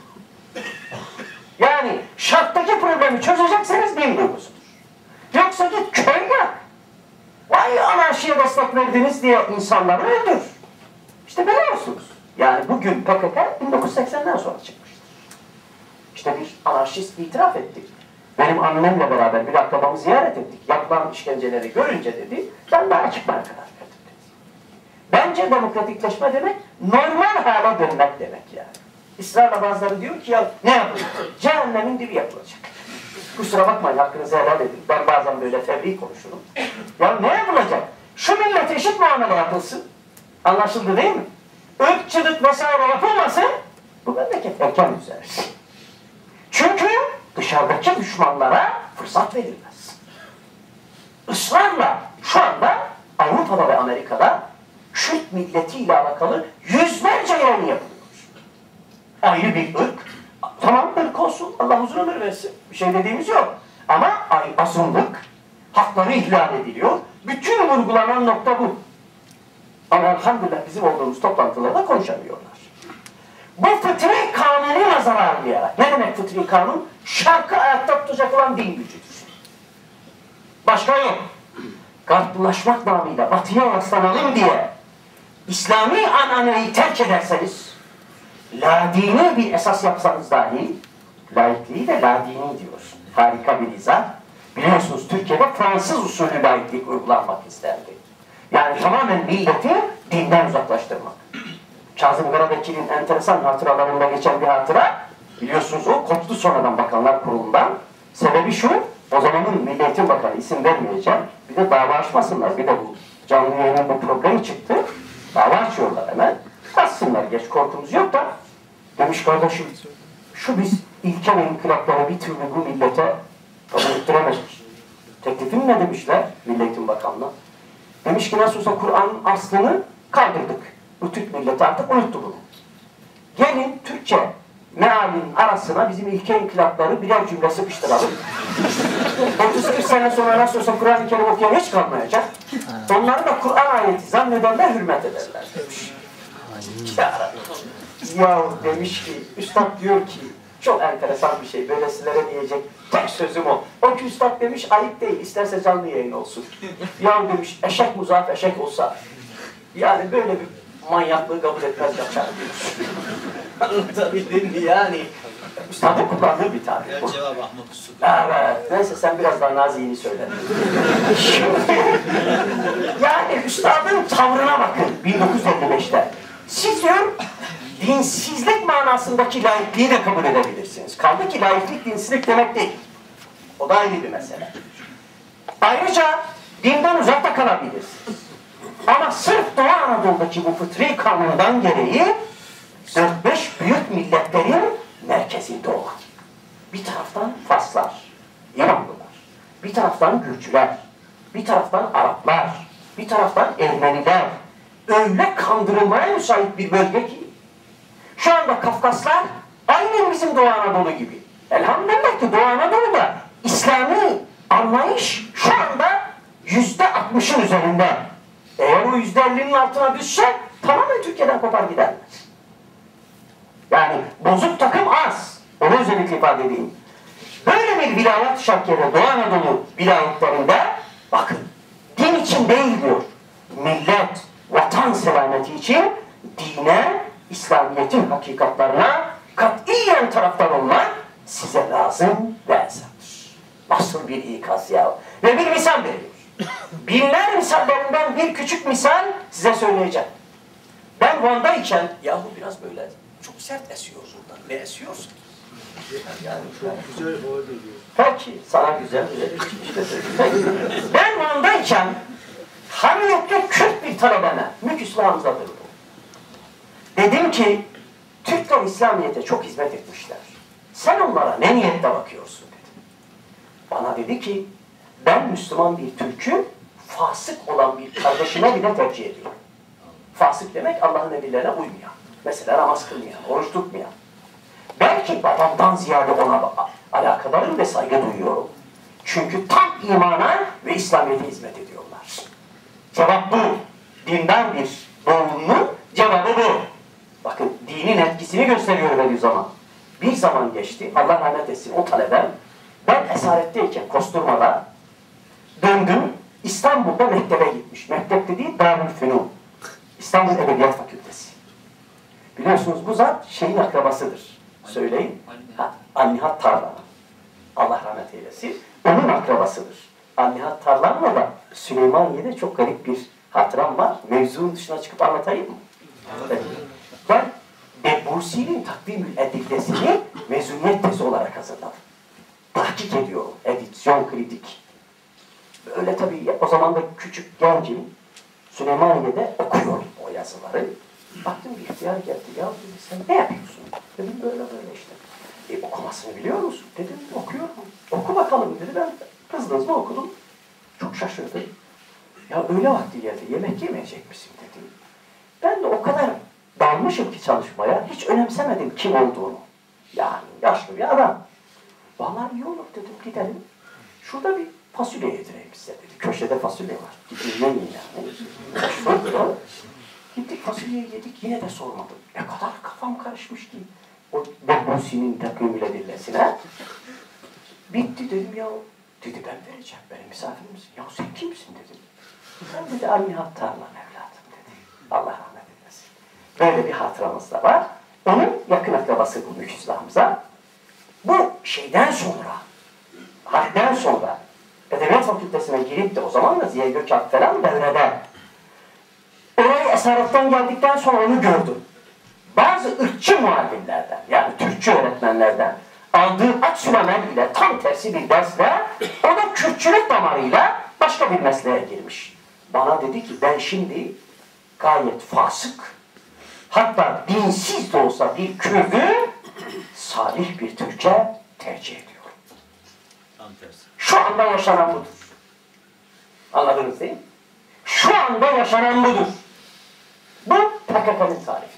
Yani şarttaki problemi çözecekseniz din dokusudur. Yoksa git köy yak. Vay anarşiye destek verdiniz diye insanları öldür. İşte biliyorsunuz. Yani bugün P K K bin dokuz yüz seksenden sonra çıkmıştır. İşte bir anarşist itiraf ettik. Benim annemle beraber bir akrabamı ziyaret ettik. Yapılan işkenceleri görünce dedi, ben daha çıkmaya karar verdim dedi. Bence demokratikleşme demek, normal hale dönmek demek yani. İsrarla bazıları diyor ki ya ne yapılacak? Cehennemin dibi yapılacak. Kusura bakmayın, hakkınızı helal edin. Ben bazen böyle fevri konuşurum. Ya ne yapılacak? Şu millete eşit muamele yapılsın. Anlaşıldı değil mi? Irkçılık vesaire yapılmasın. Bu memleket erken düzelir. Çünkü dışarıdaki düşmanlara fırsat verilmez. Israrla şu anda Avrupa'da ve Amerika'da Kürt milletiyle alakalı yüzlerce yayın yapılıyor. Ayrı bir ırk. Tamam ırk olsun. Allah uzun ömür versin. Bir şey dediğimiz yok. Ama azınlık, hakları ihlal ediliyor. Bütün vurgulanan nokta bu. Ama elhamdülillah bizim olduğumuz toplantılarda konuşamıyorlar. Bu fıtri kanunu nazara almayarak. Ne demek fıtri kanun? Şarkı ayakta tutacak olan din gücüdür. Başka yok. Garplaşmak namıyla batıya yaslanalım diye İslami ananeyi terk ederseniz, ladini bir esas yapsanız dahi, laikliği de ladini diyor. Harika bir izah. Biliyorsunuz Türkiye'de Fransız usulü laiklik uygulanmak istendi. Yani tamamen milleti dinden uzaklaştırmak. Kazım Karabekir'in enteresan hatıralarında geçen bir hatıra, biliyorsunuz o koptu sonradan Bakanlar Kurulu'ndan. Sebebi şu, o zamanın Milli Eğitim Bakanı, isim vermeyeceğim, bir de dava açmasınlar, bir de bu canlı yayının bu problemi çıktı, dava açıyorlar hemen, açsınlar, geç korkumuz yok da, demiş kardeşim, şu biz ilke ve inkılapları bir türlü bu millete kabul ettiremedik. Teklifin ne demişler Milli Eğitim Bakanlığı? Demiş ki nasıl olsa Kur'an'ın aslını kaldırdık. Bu Türk milleti artık unuttu bunu. Gelin Türkçe mealin arasına bizim ilke inkılapları birer cümle sıkıştıralım. otuz kırk sene sonra nasıl olsa Kur'an-ı Kerim okuyan hiç kalmayacak. Onları da Kur'an ayeti zannederler, hürmet ederler demiş. Ya, ya demiş ki, üstad diyor ki, çok enteresan bir şey, böylesilere diyecek tek sözüm o. O ki üstad demiş, ayıp değil, isterse canlı yayın olsun. Ya demiş, eşek muzaf eşek olsa, yani böyle bir manyaklığı kabul etmez yapacak demiş. Anlatabildim mi yani? Üstadın kullandığı bir tarih bu. Cevap Ahmet Usul. Evet, neyse sen biraz daha naziyini söyle. Yani üstadın tavrına bakın bin dokuz yüz elli beşte. Siz diyor, dinsizlik manasındaki laikliği de kabul edebilirsiniz. Kaldı ki laiklik dinsizlik demek değil. O da ayrı bir mesele. Ayrıca dinden uzak da kalabilirsiniz. Ama sırf Doğu Anadolu'daki bu fıtri kanundan gereği dört beş büyük milletlerin merkezinde olan. Bir taraftan Faslar, İranlılar, bir taraftan Gürcüler, bir taraftan Araplar, bir taraftan Ermeniler. Öyle kandırılmaya müsait bir bölge ki şu anda Kafkaslar aynen bizim Doğu Anadolu gibi. Elhamdülillah ki Doğu Anadolu'da İslami anlayış şu anda yüzde altmışın üzerinde. Eğer o yüzde ellinin altına düşse tamamen Türkiye'den kopar gider. Yani bozuk takım az. Onu özellikle ifade edeyim. Böyle bir vilayet şarkiyede Doğu Anadolu vilayetlerinde bakın din için değil diyor. Millet, vatan selameti için dine, İslamiyet'in hakikatlarına katiyen taraftar olmak size lazım ve elzemdir. Nasıl bir ikaz ya. Ve bir misal veriyor. Binler misallerinden bir küçük misal size söyleyeceğim. Ben Van'dayken, yahu biraz böyle çok sert esiyor buradan. Ne esiyorsun? Yani, güzel o diyor. Peki, sana güzel. Ben Van'dayken Hamiyet'te Kürt bir talebeme, Müküsla Hamza'dır bu. Dedim ki, Türkler İslamiyet'e çok hizmet etmişler. Sen onlara ne niyetle bakıyorsun dedim. Bana dedi ki, ben Müslüman bir Türk'ü fasık olan bir kardeşime bile tercih ediyorum. Fasık demek Allah'ın emirlerine uymayan. Mesela namaz kılmayan, oruç tutmayan. Belki babamdan ziyade ona alakadarım ve saygı duyuyorum. Çünkü tam imana ve İslamiyet'e hizmet ediyorlar. Cevap bu. Dindar bir doğumlunun cevabı bu. Bakın dinin etkisini gösteriyor Bediüzzaman. Bir zaman geçti. Allah rahmet etsin o talebem. Ben esaretteyken Kosturma'da döndüm. İstanbul'da mektebe gitmiş. Mektep dediği Darülfünun. İstanbul Edebiyat Fakültesi. Biliyorsunuz bu zat şeyin akrabasıdır. Söyleyin. Al-Nihat Tarlan. Allah rahmet eylesin. Onun akrabasıdır. Al-Nihat Tarlan'la da Süleymaniye'de çok garip bir hatıram var. Mevzunun dışına çıkıp anlatayım mı? Evet. Ben Bursi'nin Takvim-ül Edillesini mezuniyet tezi olarak hazırladım. Tahkik ediyorum. Edisyon kritik. Öyle tabii o zaman da küçük gencim Süleymaniye'de okuyorum o yazıları. Baktım bir ihtiyar geldi. Ya dedi, sen ne yapıyorsun? Dedim böyle böyle işte. E, okumasını biliyor musun? Dedim okuyorum. Oku bakalım dedi. Ben hızlı hızlı okudum. Çok şaşırdım. Ya öyle vakti geldi. Yemek yemeyecek misin dedi. Ben de o kadar dalmışım ki çalışmaya. Hiç önemsemedim kim olduğunu. Yani yaşlı bir adam. Vallahi iyi olur dedim gidelim. Şurada bir fasulye yedireyim size dedi. Köşede fasulye var. Gidin yiyin yani. Şurada. Gittik fasulyeyi yedik yine de sormadım. Ne kadar kafam karışmış ki. O Bursi'nin takvim edillesine. Bitti dedim ya. Dedi ben vereceğim. Benim misafirimsin. Ya sen kimsin dedim. Ben dedi Al-Nihat Tarlan evladım dedi. Allah rahmet eylesin. Böyle bir hatıramız da var. Onun yakın akrabası bu Müküsla Hamza. Bu şeyden sonra, harpten sonra Edebiyat Fakültesine girip de o zaman da Ziya Gökalp falan devrede. Orayı esaretten geldikten sonra onu gördüm. Bazı ırkçı muallimlerden, yani Türkçü öğretmenlerden aldığı aç sülamen ile tam tersi bir dersle o da Kürtçülük damarıyla başka bir mesleğe girmiş. Bana dedi ki ben şimdi gayet fasık, hatta dinsiz de olsa bir Kürt'ü salih bir Türk'e tercih ediyorum. Şu anda yaşanan budur. Anladınız değil mi? Şu anda yaşanan budur. Bu P K K'nın tarifidir.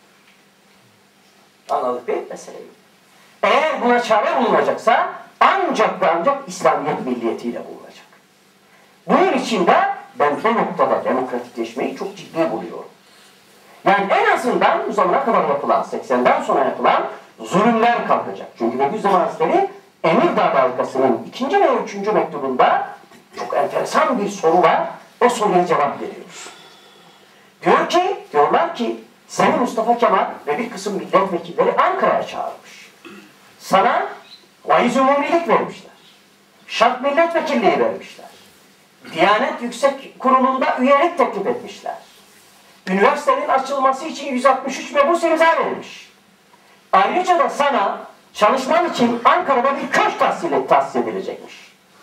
Anladık değil mi meseleyi? Eğer buna çare bulunacaksa ancak ve ancak İslamiyet milliyetiyle bulunacak. Bunun için de ben bu noktada demokratikleşmeyi çok ciddi buluyorum. Yani en azından bu zamana kadar yapılan, seksenden sonra yapılan zulümler kalkacak. Çünkü Bediüzzaman Hazretleri Emirdağ halkasının ikinci ve üçüncü mektubunda çok enteresan bir soru var. O soruya cevap veriyoruz. Diyor ki, diyorlar ki seni Mustafa Kemal ve bir kısım milletvekilleri Ankara'ya çağırmış. Sana vaiz umumilik vermişler. Şart milletvekilliği vermişler. Diyanet Yüksek Kurulu'nda üyelik teklif etmişler. Üniversitenin açılması için yüz altmış üç mebus imza verilmiş. Ayrıca da sana çalışman için Ankara'da bir köşk tahsil, tahsis edilecekmiş.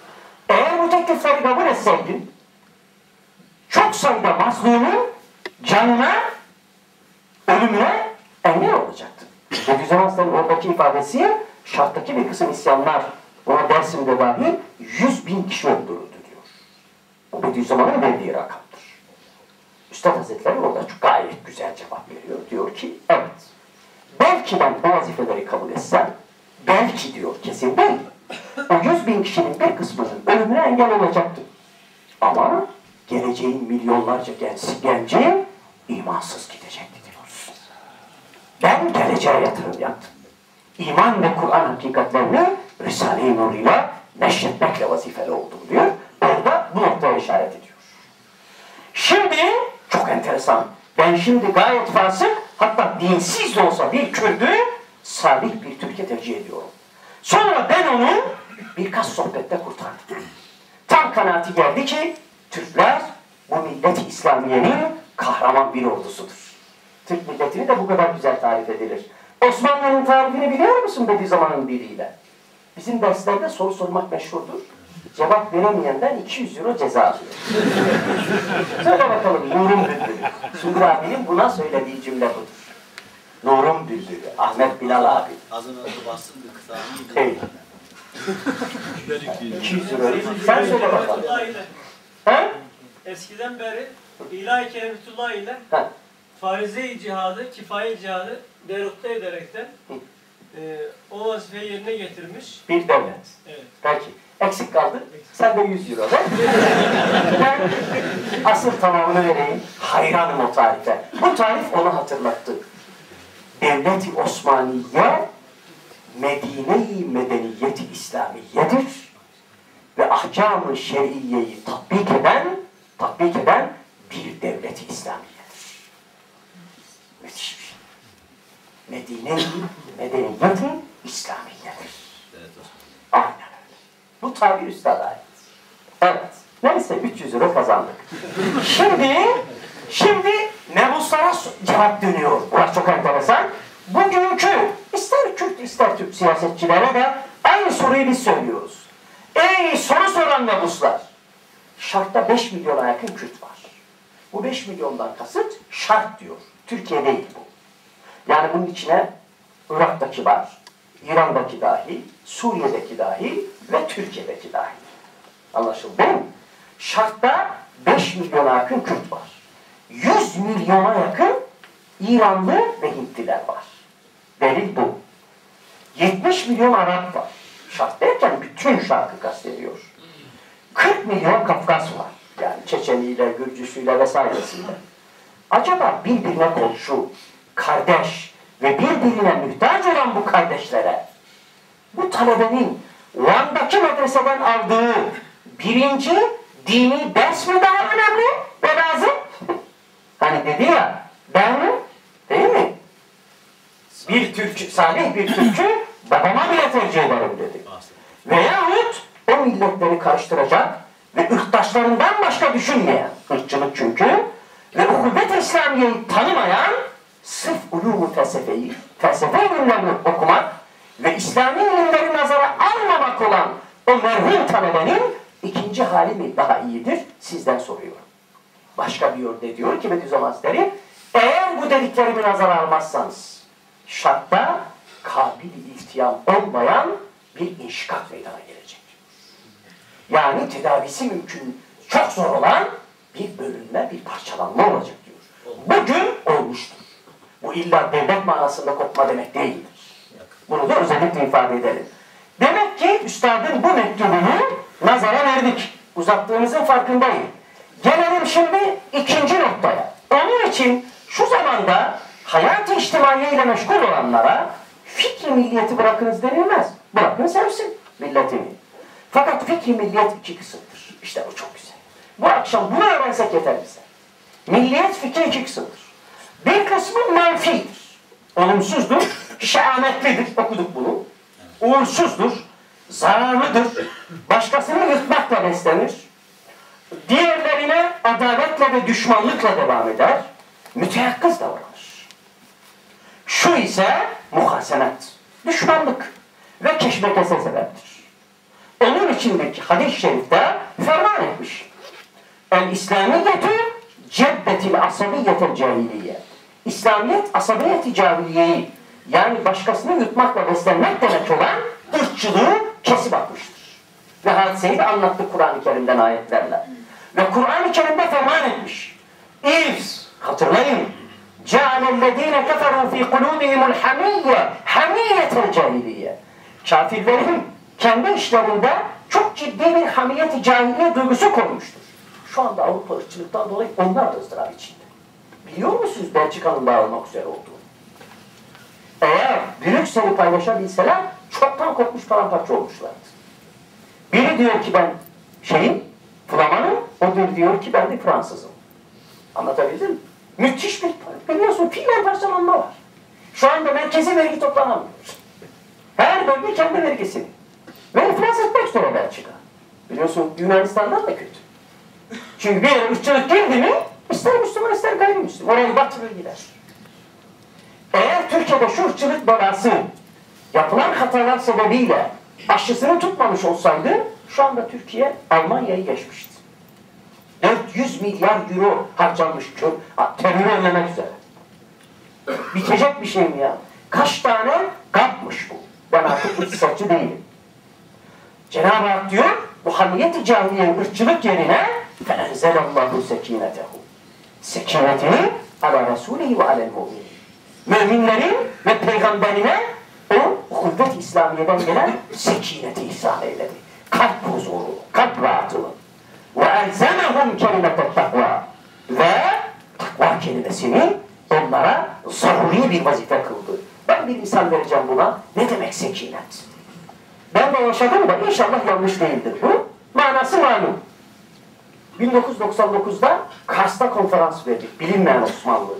Eğer bu teklifleri kabul etseydin, çok sayıda mazlumun canına, ölümüne engel olacaktı. Bediüzzaman'ın oradaki ifadesi, şarttaki bir kısım isyanlar, buna Dersim'de dahi yüz bin kişi öldürüldü diyor. Bu Bediüzzaman'ın verdiği rakamdır. Üstad Hazretleri orada çok gayet güzel cevap veriyor. Diyor ki, evet, belki ben bu vazifeleri kabul etsem, belki diyor, kesin değil, o yüz bin kişinin bir kısmının ölümüne engel olacaktı. Ama geleceğin milyonlarca genç, genci imansız gidecekti diyor. Ben geleceğe yatırım yaptım. İman ve Kur'an hakikatlerini Risale-i Nur'uyla neşretmekle vazifeli oldum diyor. Orada bu noktaya işaret ediyor. Şimdi çok enteresan. Ben şimdi gayet fasık, hatta dinsiz de olsa bir Kürdü salih bir Türkiye tercih ediyorum. Sonra ben onu birkaç sohbette kurtardım. Tam kanaati geldi ki Türkler bu millet-i İslamiye'nin kahraman bir ordusudur. Türk milletini de bu kadar güzel tarif edilir. Osmanlı'nın tarifini biliyor musun Bediüzzaman'ın diliyle? Bizim derslerde soru sormak meşhurdur. Cevap veremeyenden iki yüz euro ceza alıyor. Söyle bakalım Nur'un Bülbülü. Sungur abinin buna söylediği cümle budur. Nur'un Bülbülü. Ahmet Bilal abi. Ağzına bassın bir kısa. Hey. iki yüz euro. Sen söyle bakalım. He? Eskiden beri İlahi Kelimetullah ile Ha. farize-i cihadı, kifaye cihadı derukte ederekten e, o vazifeyi yerine getirmiş. Bir devlet. Evet. Peki. Eksik kaldı. Sen de yüz euro ver. Ben asıl tamamını vereyim. Hayranım o tarife. Bu tarif onu hatırlattı. Devlet-i Osmaniye Medine-i Medeniyeti İslamiyedir ve ahkam-ı şer'iyeyi tatbik eden, tatbik eden bir devlet-i İslamiyedir. Müthiş bir şey. Medine-i Medeniyeti İslamiyedir. Aynen öyle. Bu tabir üstada ait. Evet. Neyse üç yüz euro kazandık. Şimdi, şimdi mebuslara cevap dönüyor. Burası çok enteresan. Bugünkü ister Kürt ister Türk siyasetçilere de aynı soruyu biz söylüyoruz. Ey soru soran mebuslar! Şartta beş milyona yakın Kürt var. Bu beş milyondan kasıt şart diyor. Türkiye değil bu. Yani bunun içine Irak'taki var, İran'daki dahil, Suriye'deki dahil ve Türkiye'deki dahil. Anlaşıldı değil mi? Şartta beş milyona yakın Kürt var. yüz milyona yakın İranlı ve Hintliler var. Delil bu. yetmiş milyon Arap var. Şart derken bütün şarkı kastediyor. kırk milyon Kafkas var. Yani Çeçeniyle, Gürcüsüyle vesairesiyle. Acaba birbirine komşu, kardeş ve birbirine muhtaç olan bu kardeşlere bu talebenin Van'daki medreseden aldığı birinci dini ders mi daha önemli ve lazım? Hani dedi ya, ben değil mi? Bir Türkçü, salih bir Türkçü babama bile tercih ederim dedi. Veyahut o milletleri karıştıracak ve ırktaşlarından başka düşünmeyen, ırkçılık çünkü, ve uhuvvet-i İslamiye'yi tanımayan, sırf ulûm-u felsefeyi, felsefe ilimlerini okumak ve İslami ilimleri nazara almamak olan o merhum talebenin ikinci hali mi daha iyidir? Sizden soruyorum. Başka bir yerde diyor ki Bediüzzaman Hazretleri, eğer bu dediklerimi nazara almazsanız, şartta kabil-i ihtiyam olmayan bir inşikak meydana gelecek. Yani tedavisi mümkün, çok zor olan bir bölünme, bir parçalanma olacak diyor. Bugün olmuştur. Bu illa devlet manasında kopma demek değildir. Bunu da özellikle ifade edelim. Demek ki üstadın bu mektubunu nazara verdik. Uzattığımızın farkındayım. Gelelim şimdi ikinci noktaya. Onun için şu zamanda hayat-ı içtimaiye ile meşgul olanlara fikri milliyeti bırakınız denilmez. Bırakın sevsin milletini. Fakat fikri milliyet iki kısımdır. İşte bu çok güzel. Bu akşam bunu öğrensek yeter bize. Milliyet fikri iki kısımdır. Bir kısmı menfidir. Olumsuzdur, şehametlidir. Okuduk bunu. Uğursuzdur, zararlıdır. Başkasını yırtmakla beslenir. Diğerlerine adaletle ve düşmanlıkla devam eder. Müteyakkız davranır. Şu ise muhasenet, düşmanlık ve keşmekese sebeptir. onun içindeki hadis-i şerifte ferman etmiş. El-İslamiyetü ceddetil asabiyyetel cahiliye. İslamiyet asabiyet-i cahiliyeyi, yani başkasını yutmakla beslenmek demek olan ırkçılığı kesip atmıştır. Ve hadiseyi de anlattı Kur'an-ı Kerim'den ayetlerle. Ve Kur'an-ı Kerim'de ferman etmiş. İz, hatırlayın. Cealellezine keferu fi kulubihimul hamiyye, hamiyetel cahiliye. Kafirlerin kendi işlerinde çok ciddi bir hamiyet-i cahiliye duygusu konmuştur. Şu anda Avrupa ırkçılıktan dolayı onlar da ızdırap içinde. Biliyor musunuz Belçika'nın dağılmak üzere olduğunu? Eğer Brüksel'i paylaşabilseler çoktan kopmuş paramparça olmuşlardı. Biri diyor ki ben şeyim, Flamanım, o bir diyor ki ben de Fransızım. Anlatabildim mi? Müthiş bir, biliyorsun fiilen parçalanma var. Şu anda merkezi vergi toplanamıyor. Her bölge kendi vergisini. Ve iflas etmek üzere Belçika. Biliyorsun Yunanistan'dan da kötü. Çünkü bir yere ırkçılık girdi mi, ister Müslüman ister gayrimüslim. Orayı batırır gider. Eğer Türkiye'de şu ırkçılık belası yapılan hatalar sebebiyle aşısını tutmamış olsaydı şu anda Türkiye Almanya'yı geçmişti. dört yüz milyar euro harcanmış terörü önlemek üzere. Bitecek bir şey mi ya? Kaç tane kapmış bu? Ben artık iktisatçı değilim. Cenab-ı Hak diyor, bu hamiyet-i cahiliye ırkçılık yerine فَاَنْزَلَ اللّٰهُ سَك۪ينَتَهُ Sekinetini ala Resulihi ve alel mu'minin. Müminlerin ve peygamberine o kuvvet-i İslamiye'den gelen sekineti ihsan eyledi. Kalp huzuru, kalp rahatlığı. وَاَلْزَمَهُمْ كَلِمَةَ التَّقْوَى Ve takva kelimesini onlara zaruri bir vazife kıldı. Ben bir misal vereceğim buna. Ne demek sekinet? Ben de yaşadım da inşallah yanlış değildir bu. Manası malum. bin dokuz yüz doksan dokuzda Kars'ta konferans verdik. Bilinmeyen Osmanlı.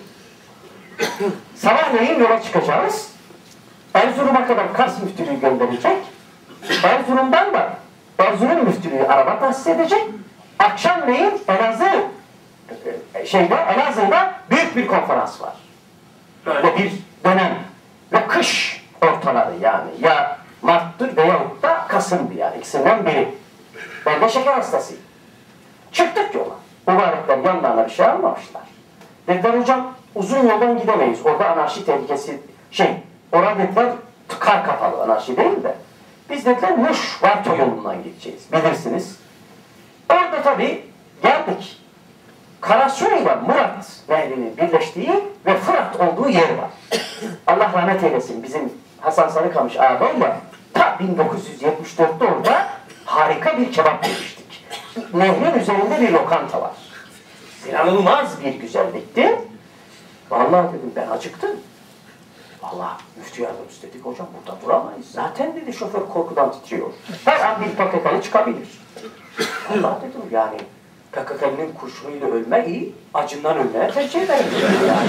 Sabahleyin yola çıkacağız. Erzurum'a kadar Kars müftülüğü gönderecek. Erzurum'dan da Erzurum müftülüğü araba tahsis edecek. Akşamleyin Elazığ şeyde, Elazığ'da büyük bir konferans var. Böyle bir dönem. Ve kış ortaları yani. Ya Mart'tır veyahut da Kasım'dır yani. İkisinden biri. Ben de şeker hastasıyım. Çıktık yola. Mübarekler yanlarına bir şey almamışlar. Dediler hocam uzun yoldan gidemeyiz. Orada anarşi tehlikesi şey. Orada dediler kar kapalı, anarşi değil de. Biz dediler Muş Varto yolundan gideceğiz. Bilirsiniz. Orada tabii geldik. Karasu ile Murat Nehri'nin birleştiği ve Fırat olduğu yer var. Allah rahmet eylesin bizim Hasan Sarıkamış ağabeyle ta bin dokuz yüz yetmiş dörtte orada harika bir kebap yemiştik. Nehrin üzerinde bir lokanta var. İnanılmaz bir güzellikti. Vallahi dedim ben acıktım. Vallahi müftü yardımcısı dedik hocam burada duramayız. Zaten dedi şoför korkudan titriyor. Her an bir P K K'lı çıkabilir. Vallahi dedim yani P K K'nın kurşunuyla ölme iyi, acından ölmeye tercih ederim yani.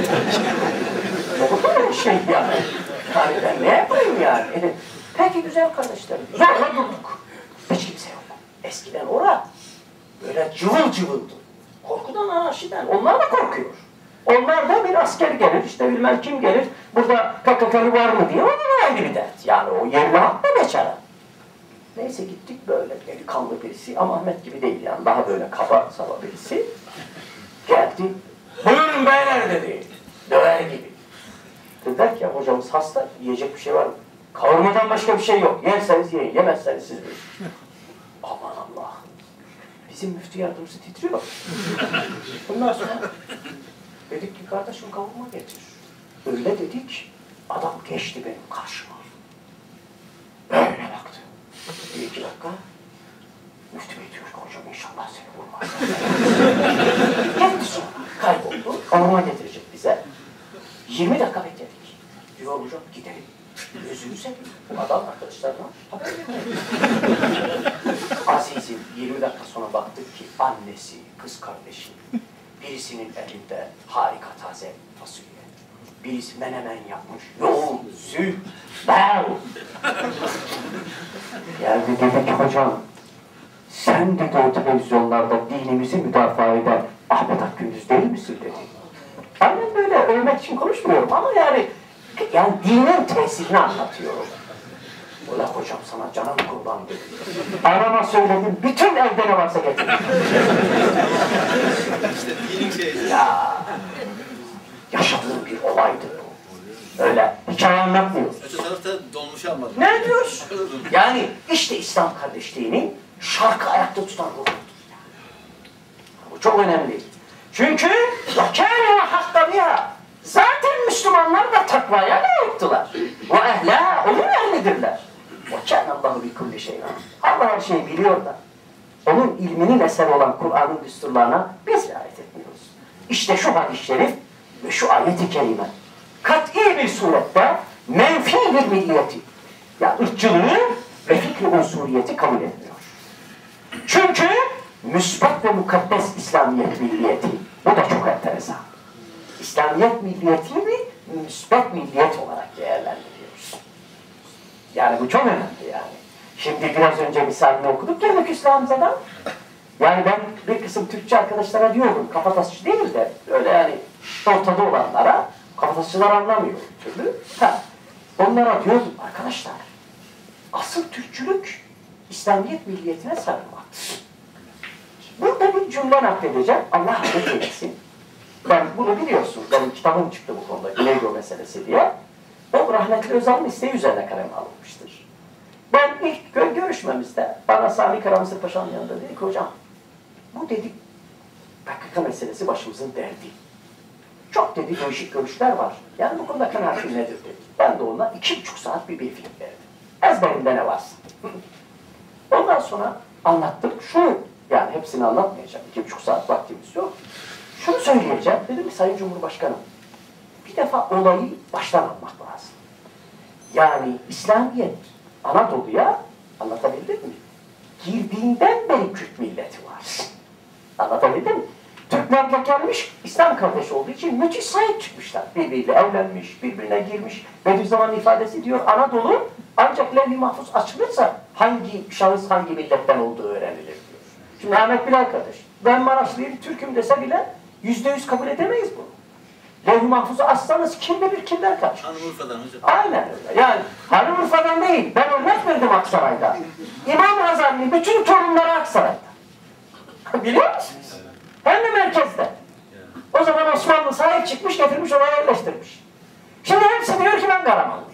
Olur mu bir şey yani? Yani ben ne yapayım yani? Peki güzel kardeşlerim. Zorla durduk. Hiç kimse yok. Eskiden orada böyle cıvıl cıvıldı. Korkudan, anarşiden. Onlar da korkuyor. Onlar da bir asker gelir, işte bilmem kim gelir, burada P K K'lı var mı diye, onun ayrı bir dert. Yani o yerli halk da beçara. Neyse gittik böyle delikanlı birisi ama Ahmet gibi değil yani, daha böyle kaba saba birisi. Geldi, buyurun beyler dedi, döver gibi. Dediler ki ya hocamız hasta, yiyecek bir şey var mı? Kavurmadan başka bir şey yok, yerseniz yiyin, yemezseniz siz bilin. Aman Allah, bizim müftü yardımcısı titriyor. Bundan sonra dedik ki kardeşim kavurma getir. Öyle dedik, adam geçti benim karşıma. Öyle baktı. Bir iki dakika, müftü bey diyor ki hocam inşallah seni vurmaz. Geldi sonra, kayboldu, kavurma getirecek bize. yirmi dakika bekledik. Diyor hocam gidelim. Gözünü seveyim. Bu adam arkadaşlarına haber verelim. Aziz'in yirmi dakika sonra baktık ki annesi, kız kardeşi, birisinin elinde harika taze fasulye. Birisi menemen yapmış, yoğun, süt, bal. Geldi dedi ki hocam, sen dedi o televizyonlarda dinimizi müdafaa eden Ahmet Akgündüz değil misin dedi. Aynen böyle övmek için konuşmuyorum ama yani yani dinin tesirini anlatıyorum. Söyle hocam sana canım kurban dedi. Anama söyledim, bütün evde ne varsa getirdim. İşte dinin şeyi. Ya, yaşadığım bir olaydı bu. Öyle hikaye anlatmıyoruz. Öte tarafta dolmuş almadım. Ne diyorsun? Yani işte İslam kardeşliğini şarkı ayakta tutan ruhtur. Bu çok önemli. Çünkü وَكَانَ وَحَقَّ بِهَا zaten Müslümanlar da takvaya layıktılar. وَاَهْلَا onun ehlidirler. وَكَانَ اللّٰهُ بِكُلِّ شَيْءٍ Allah her şeyi biliyor da onun ilminin eseri olan Kur'an'ın düsturlarına biz riayet etmiyoruz. İşte şu hadis-i şerif ve şu ayet-i kerime kat'i bir surette menfi bir milliyeti, yani ırkçılığı ve fikri unsuriyeti kabul etmiyor. Çünkü müsbet ve mukaddes İslamiyet milliyeti, bu da çok enteresan. İslamiyet milliyetini müsbet milliyet olarak değerlendiriyoruz. Yani bu çok önemli yani. Şimdi biraz önce misalini okuduk ya Meküs'le Hamza'dan. Yani ben bir kısım Türkçe arkadaşlara diyorum, kafatasçı değil de öyle yani ortada olanlara, kafatasçılar anlamıyor türlü. Ha, onlara diyordum arkadaşlar, asıl Türkçülük İslamiyet milliyetine sarılmaktır. Burada bir cümle nakledeceğim, Allah rahmet eylesin. Ben bunu biliyorsun, benim kitabım çıktı bu konuda, Güneydoğu meselesi diye. O rahmetli Özal'ın isteği üzerine kaleme alınmıştır. Ben ilk gö görüşmemizde bana Sami Karamsır Paşa'nın yanında dedi ki hocam, bu dedi P K K meselesi başımızın derdi. Çok dedi değişik görüşler var. Yani bu konuda kanaatin nedir dedi. Ben de ona iki buçuk saat bir briefing verdim. Ezberimde ne varsa. Ondan sonra anlattım. Şunu, yani hepsini anlatmayacağım. İki buçuk saat vaktimiz yok. Şunu söyleyeceğim. Dedim ki Sayın Cumhurbaşkanım, bir defa olayı baştan almak lazım. Yani İslamiyet Anadolu'ya, anlatabildim mi? Girdiğinden beri Kürt milleti var. Anlatabildim mi? Türkler de gelmiş, İslam kardeşi olduğu için müthiş sahip çıkmışlar. Birbiriyle evlenmiş, birbirine girmiş. Bediüzzaman'ın ifadesi diyor, Anadolu ancak levh-i mahfuz açılırsa hangi şahıs hangi milletten olduğu öğrenilir diyor. Şimdi Ahmet Bilal kardeş, ben Maraşlıyım, Türk'üm dese bile yüzde yüz kabul edemeyiz bunu. Levh-i mahfuzu açsanız kim bilir kimler karşı. Şanlıurfa'dan hocam. Aynen öyle. Yani Şanlıurfa'dan değil, ben örnek verdim Aksaray'da. İmam Gazali'nin bütün torunları Aksaray'da. Biliyor musunuz? Hem de merkezde. O zaman Osmanlı sahip çıkmış, getirmiş, ona yerleştirmiş. Şimdi hepsi diyor ki ben Karamanlıyım.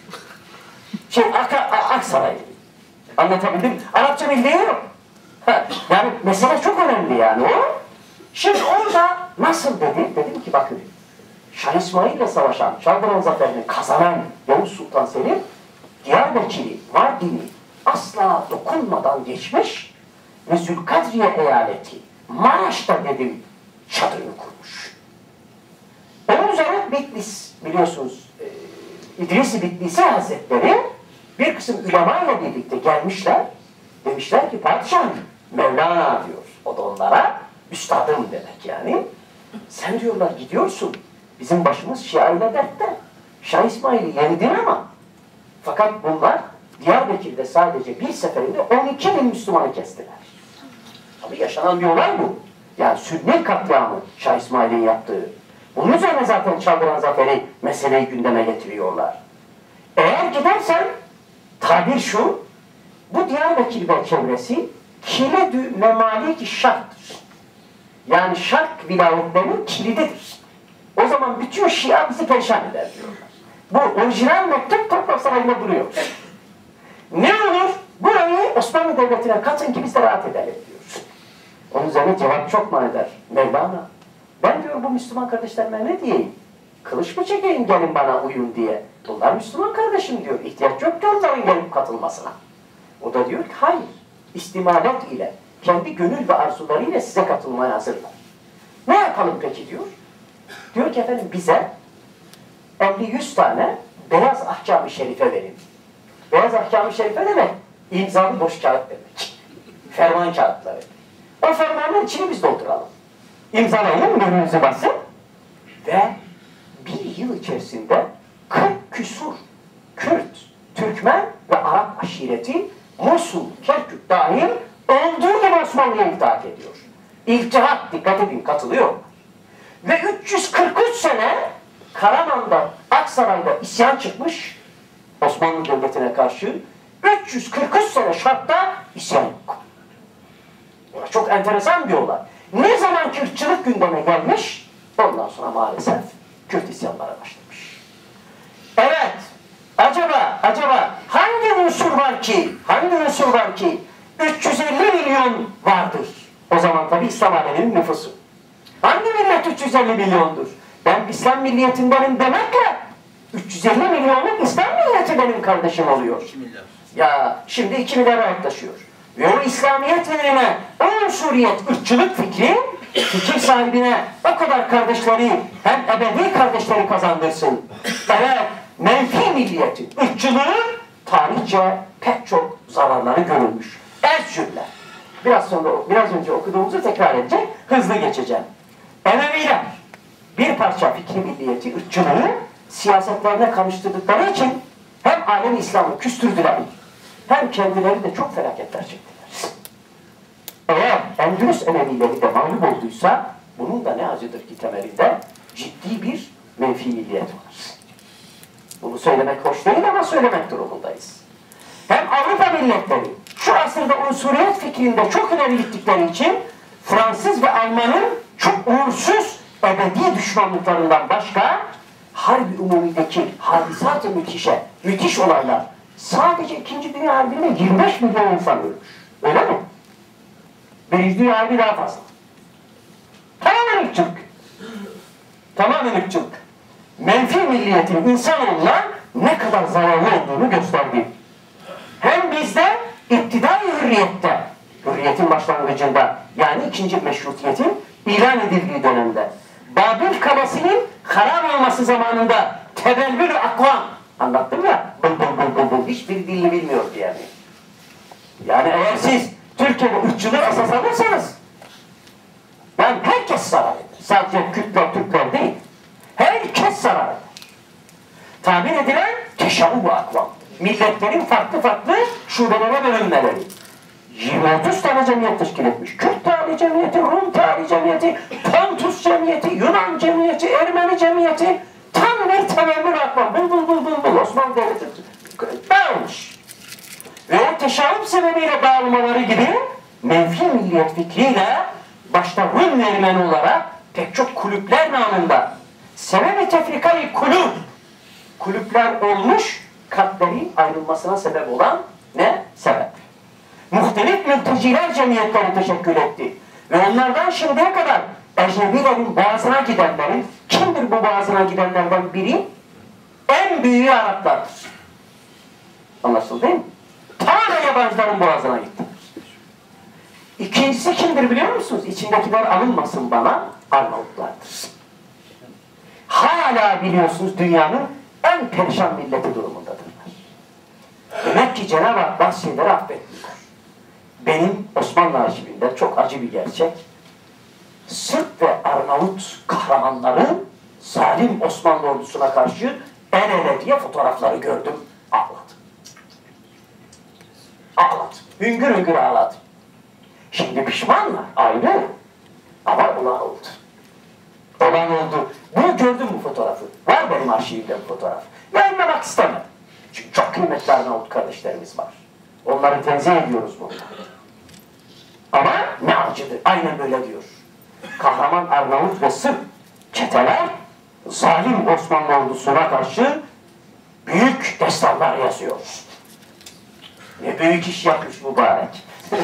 Şey, Aksaray'lıyım. Anlatabildim mi? Arapça bildiği yok. Yani mesele çok önemli yani o. Şimdi orada nasıl dedi? Dedim ki bakın, Şah İsmail'le savaşan, Çaldıran zaferini kazanan Yavuz Sultan Selim, Diyarbakır'ı, Mardin'i asla dokunmadan geçmiş ve Zülkadriye eyaleti, Maraş'ta dedim, çadırını kurmuş. Onun üzerine Bitlis, biliyorsunuz, e, İdris-i Bitlisi Hazretleri bir kısım ulemayla birlikte gelmişler. Demişler ki padişahım, Mevlana diyor. O da onlara, üstadım demek yani. Sen diyorlar gidiyorsun, bizim başımız Şia ile dertte. Şah İsmail'i yendin ama fakat bunlar Diyarbakır'da sadece bir seferinde on iki bin Müslümanı kestiler. Tabii yaşanan bir olay bu. Yani Sünni katliamı Şah İsmail'in yaptığı. Bunun üzerine zaten Çaldıran Zaferi meseleyi gündeme getiriyorlar. Eğer gidersen tabir şu, bu Diyarbakır ve çevresi kiledü memalik-i şarttır. Yani şark vilayetlerinin kilididir. O zaman bütün Şia bizi perişan eder diyorlar. Bu orijinal mektup Topkapı Sarayı'nda duruyor. Ne olur? Burayı Osmanlı Devleti'ne katın ki biz de rahat edelim diyor. Onun üzerine cevap çok manidar. Mevlana, ben diyor bu Müslüman kardeşlerime ne diyeyim? Kılıç mı çekeyim gelin bana uyun diye. Bunlar Müslüman kardeşim diyor. İhtiyaç yok ki onların gelip katılmasına. O da diyor ki hayır. İstimalet ile, kendi gönül ve arzularıyla size katılmaya hazırlar. Ne yapalım peki diyor. Diyor ki efendim bize elli yüz tane beyaz ahkam-ı şerife verin. Beyaz ahkam-ı şerife demek imzalı boş kağıt demek. Ferman kağıtları. O fermanın içini biz dolduralım. İmzalayın, gönlünüzü basın ve bir yıl içerisinde kırk küsur Kürt, Türkmen ve Arap aşireti Musul, Kerkük dahil olduğu gibi Osmanlı'ya iltihak ediyor. İltihat, dikkat edin, katılıyor. Ve üç yüz kırk üç sene Karaman'da, Aksaray'da isyan çıkmış Osmanlı Devleti'ne karşı üç yüz kırk üç sene şartta isyan yok. Çok enteresan bir olay. Ne zaman ki ırkçılık gündeme gelmiş, ondan sonra maalesef Kürt isyanlara başlamış. Evet, acaba, acaba hangi unsur var ki, hangi unsur var ki üç yüz elli milyon vardır? O zaman tabi İslam aleminin nüfusu. Hangi millet üç yüz elli milyondur? Ben İslam milliyetindenim demekle üç yüz elli milyonluk İslam milleti benim kardeşim oluyor. iki milyar. Ya şimdi iki milyara yaklaşıyor. Ve o İslamiyet yerine o unsuriyet, ırkçılık fikri fikir sahibine o kadar kardeşleri hem ebedi kardeşleri kazandırsın. Evet, menfi milliyetin, ırkçılığın tarihçe pek çok zararları görülmüş. Ez cümle. Biraz sonra, biraz önce okuduğumuzu tekrar edecek, hızlı geçeceğim. Emeviler bir parça fikri milliyeti, ırkçılığı siyasetlerine karıştırdıkları için hem alem İslam'ı küstürdüler, hem kendileri de çok felaketler çektiler. Eğer Endülüs Emevileri de mağlup olduysa, bunun da ne acıdır ki temelinde ciddi bir menfi milliyet var. Bunu söylemek hoş değil ama söylemek durumundayız. Hem Avrupa milletleri şu asırda unsuriyet fikrinde çok ileri gittikleri için Fransız ve Alman'ın çok uğursuz ebedi düşmanlıklarından başka Harbi Umumi'deki hadisat-ı müthişe, müthiş olaylar sadece ikinci Dünya Harbi'nde yirmi beş milyon insan ölmüş. Öyle mi? Birinci Dünya Harbi daha fazla. Tamamen ırkçılık. Tamamen ırkçılık. Menfi milliyetin insanoğluna ne kadar zararlı olduğunu gösterdi. Hem bizde iktidai hürriyette, hürriyetin başlangıcında yani ikinci meşrutiyetin ilan edildiği dönemde Babil Kalesi'nin harap olması zamanında tebelbül akvam anlattım ya, bıl bıl bıl bıl bıl hiçbir dilini bilmiyor diye. Yani eğer siz Türkiye'de ırkçılığı esas alırsanız yani herkes zarar eder. Sadece Kürtler, Türkler değil. Herkes zarar eder. Tahmin edilen teşavvu akvam. Milletlerin farklı farklı şubelere bölünmeleri. yirmi otuz tane cemiyet teşkil etmiş. Kürt tarihi cemiyeti, Rum tarihi cemiyeti, Pontus cemiyeti, Yunan cemiyeti, Ermeni cemiyeti. Tam bir temel akvam. Bul bul bul bul bul. Osmanlı Devleti dağılmış. Ve o teşavvup sebebiyle dağılmaları gibi menfi milliyet fikriyle başta Rum ve Ermeni olarak pek çok kulüpler namında sebebi tefrikayı kulüp kulüpler olmuş, kalplerin ayrılmasına sebep olan ne? Sebep. Muhtelif mülteciler cemiyetleri teşekkül etti. Ve onlardan şimdiye kadar ecnebilerin boğazına gidenlerin, kimdir bu boğazına gidenlerden biri? En büyüğü Araplardır. Anlaşıldı değil mi? Tamamen yabancıların boğazına gitti. İkincisi kimdir biliyor musunuz? İçindekiler alınmasın bana, Arnavutlardır. Hala biliyorsunuz dünyanın en perişan milleti durumundadırlar. Demek ki Cenab-ı Hak bazı şeyleri affetmiyor. Benim Osmanlı arşivinde çok acı bir gerçek. Sırp ve Arnavut kahramanların zalim Osmanlı ordusuna karşı el ele diye fotoğrafları gördüm. Ağladım. Ağladım. Hüngür hüngür ağladım. Şimdi pişmanlar. Ayrı. Ama olan oldu. Olan oldu. Bunu gördüm bu fotoğrafı. Var benim arşivimde bu fotoğraf. Yayınlamak istemedim. Çünkü çok kıymetli Arnavut kardeşlerimiz var. Onları tenzih ediyoruz burada. Ama ne acıdır. Aynen böyle diyor. Kahraman Arnavut ve Sırp çeteler zalim Osmanlı ordusuna karşı büyük destanlar yazıyor. Ne büyük iş yapmış mübarek.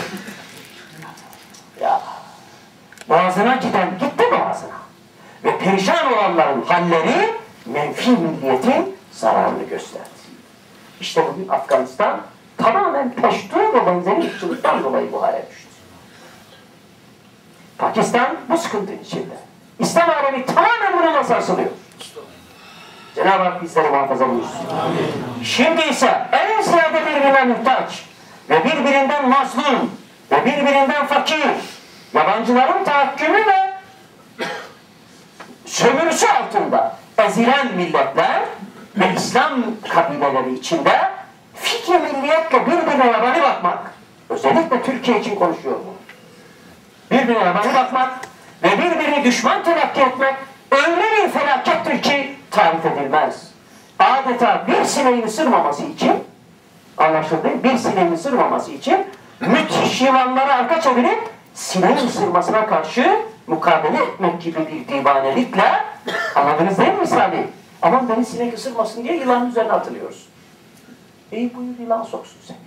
Ya boğazına giden gitti boğazına. Ve perişan olanların halleri menfi milliyetin zararını gösterdi. İşte bugün Afganistan tamamen Peştu ve benzeri ırkçılıktan dolayı bu hale düştü. Pakistan bu sıkıntının içinde. İslam alemi tamamen buna sarsılıyor. Cenab-ı Hak bizleri muhafaza buyursun. Şimdi ise en ziyade birbirine muhtaç ve birbirinden mazlum ve birbirinden fakir yabancıların tahakkümü ve sömürüsü altında ezilen milletler ve İslam kabileleri içinde fikri milliyetle birbirine yabani bakmak, özellikle Türkiye için konuşuyorum bunu. Birbirine yabani bakmak ve birbirini düşman telakki etmek öyle bir felakettir ki tarif edilmez. Adeta bir sineğin ısırmaması için Anlaşıldı. Bir sineğin ısırmaması için müthiş yılanlara arka çevirip sineğin ısırmasına karşı mukabele etmek gibi bir divanelikle, anladınız değil mi misali? Aman beni sinek ısırmasın diye yılanın üzerine atılıyoruz. İyi buyur yılan soksun seni.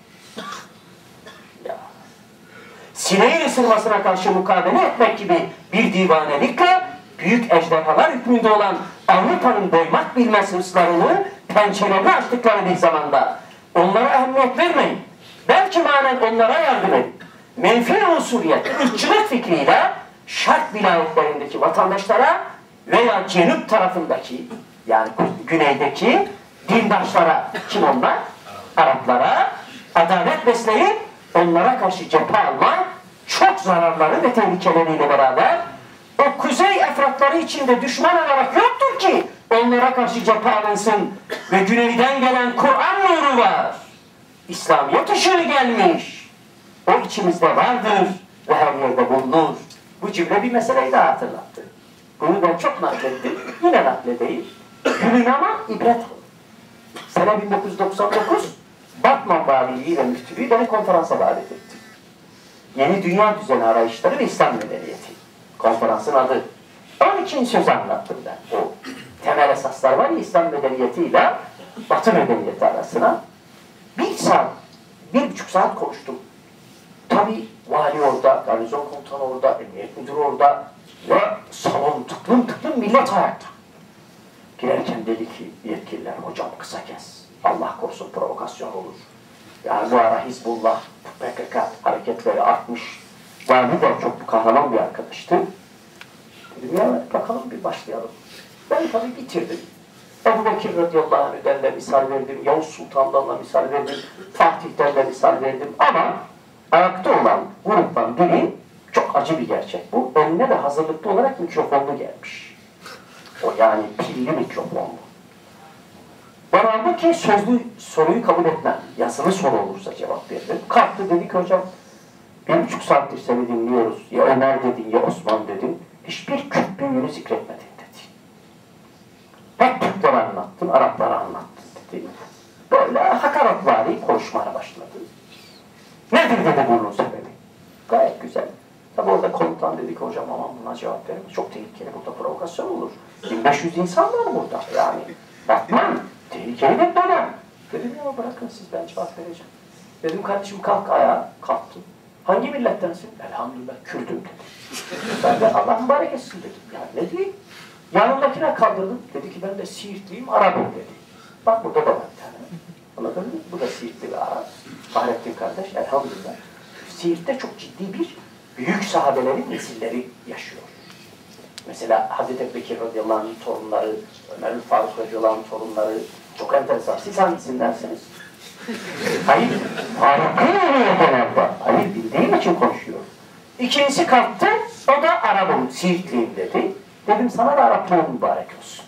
Ya. Sineğin ısırmasına karşı mukabele etmek gibi bir divanelikle büyük ejderhalar hükmünde olan Avrupa'nın doymak bilmez hırslarını pençelerini açtıkları bir zamanda onlara ehemmiyet vermeyin. Belki manen onlara yardım edin. Menfi unsuriyet, ırkçılık fikriyle şark vilayetlerindeki vatandaşlara veya cenub tarafındaki, yani güneydeki dindaşlara, kim onlar? Araplara adalet besleyip onlara karşı cephe alma çok zararları ve tehlikeleriyle beraber o kuzey efratları içinde düşman olarak yoktur ki onlara karşı cephe alınsın ve güneyden gelen Kur'an nuru var. İslamiyet ışığı gelmiş. O içimizde vardır ve her yerde bulunur. Bu cümle bir meseleyi daha hatırlattı. Bunu ben çok naklettim. Yine nakledeyim. Gülün ama ibret olun. Sene bin dokuz yüz doksan dokuz Batman Valiliği ve Müftülüğü beni konferansa davet etti. Yeni Dünya Düzeni Arayışları ve İslam Medeniyeti. Konferansın adı. Onun için söz anlattım ben. O temel esaslar var ya İslam Medeniyeti ile Batı Medeniyeti arasına. Bir saat, bir buçuk saat konuştum. Tabii vali orada, garnizon komutanı orada, emniyet müdürü orada ve salon tıklım tıklım millet ayakta. Girerken dedi ki yetkililer, hocam kısa kes. Allah korusun provokasyon olur. Yani bu ara Hizbullah, P K K hareketleri artmış. Vali de çok kahraman bir arkadaştı. Dedim ya bakalım bir başlayalım. Ben tabii bitirdim. Ebu Bekir radıyallahu anh'den de misal verdim, Yavuz Sultan'dan da misal verdim, Fatih'ten de misal verdim ama ayakta olan gruptan biri, çok acı bir gerçek bu, eline de hazırlıklı olarak mikrofonlu gelmiş. O yani pilli mikrofonlu. Ben halbuki sözlü soruyu kabul etmem. Yazılı soru olursa cevap veririm. Kalktı dedi ki hocam, bir buçuk saattir seni dinliyoruz. Ya Ömer dedin ya Osman dedin. Hiçbir Kürt büyüğünü zikretmedin dedi. Hep Türkleri anlattın, Arapları anlattın dedi. Böyle hakaretvari konuşmaya başladı. Nedir dedi bunun sebebi? Gayet güzel. Tabi orada komutan dedi ki hocam aman buna cevap verin. Çok tehlikeli, burada provokasyon olur. bin beş yüz insan var burada yani. Batman, tehlikeli bir dönem. Dedim ya bırakın siz ben cevap vereceğim. Dedim kardeşim kalk ayağa. Kalktım. Hangi millettensin? Elhamdülillah Kürdüm dedi. Ben de Allah mübarek etsin dedim. Ya ne diyeyim? Yanındakine kaldırdım. Dedi ki ben de Siirtliyim, Arap'ım dedi. Bak burada da var bir tane. Anladın mı? Bu da Siirtli ve Arap. Fahrettin kardeş elhamdülillah. Siirt'te çok ciddi bir büyük sahabelerin nesilleri yaşıyor. Mesela Hazreti Ebubekir radıyallahu anh'ın torunları, Ömer Faruk radıyallahu anh'ın torunları çok enteresan. Siz hangisindensiniz? Hayır, Faruk'un oluyor genelde. Hayır, bildiğim için konuşuyor. İkincisi kalktı, o da Arap'ım, Siirtliyim dedi. Dedim sana da Araplığın mübarek olsun.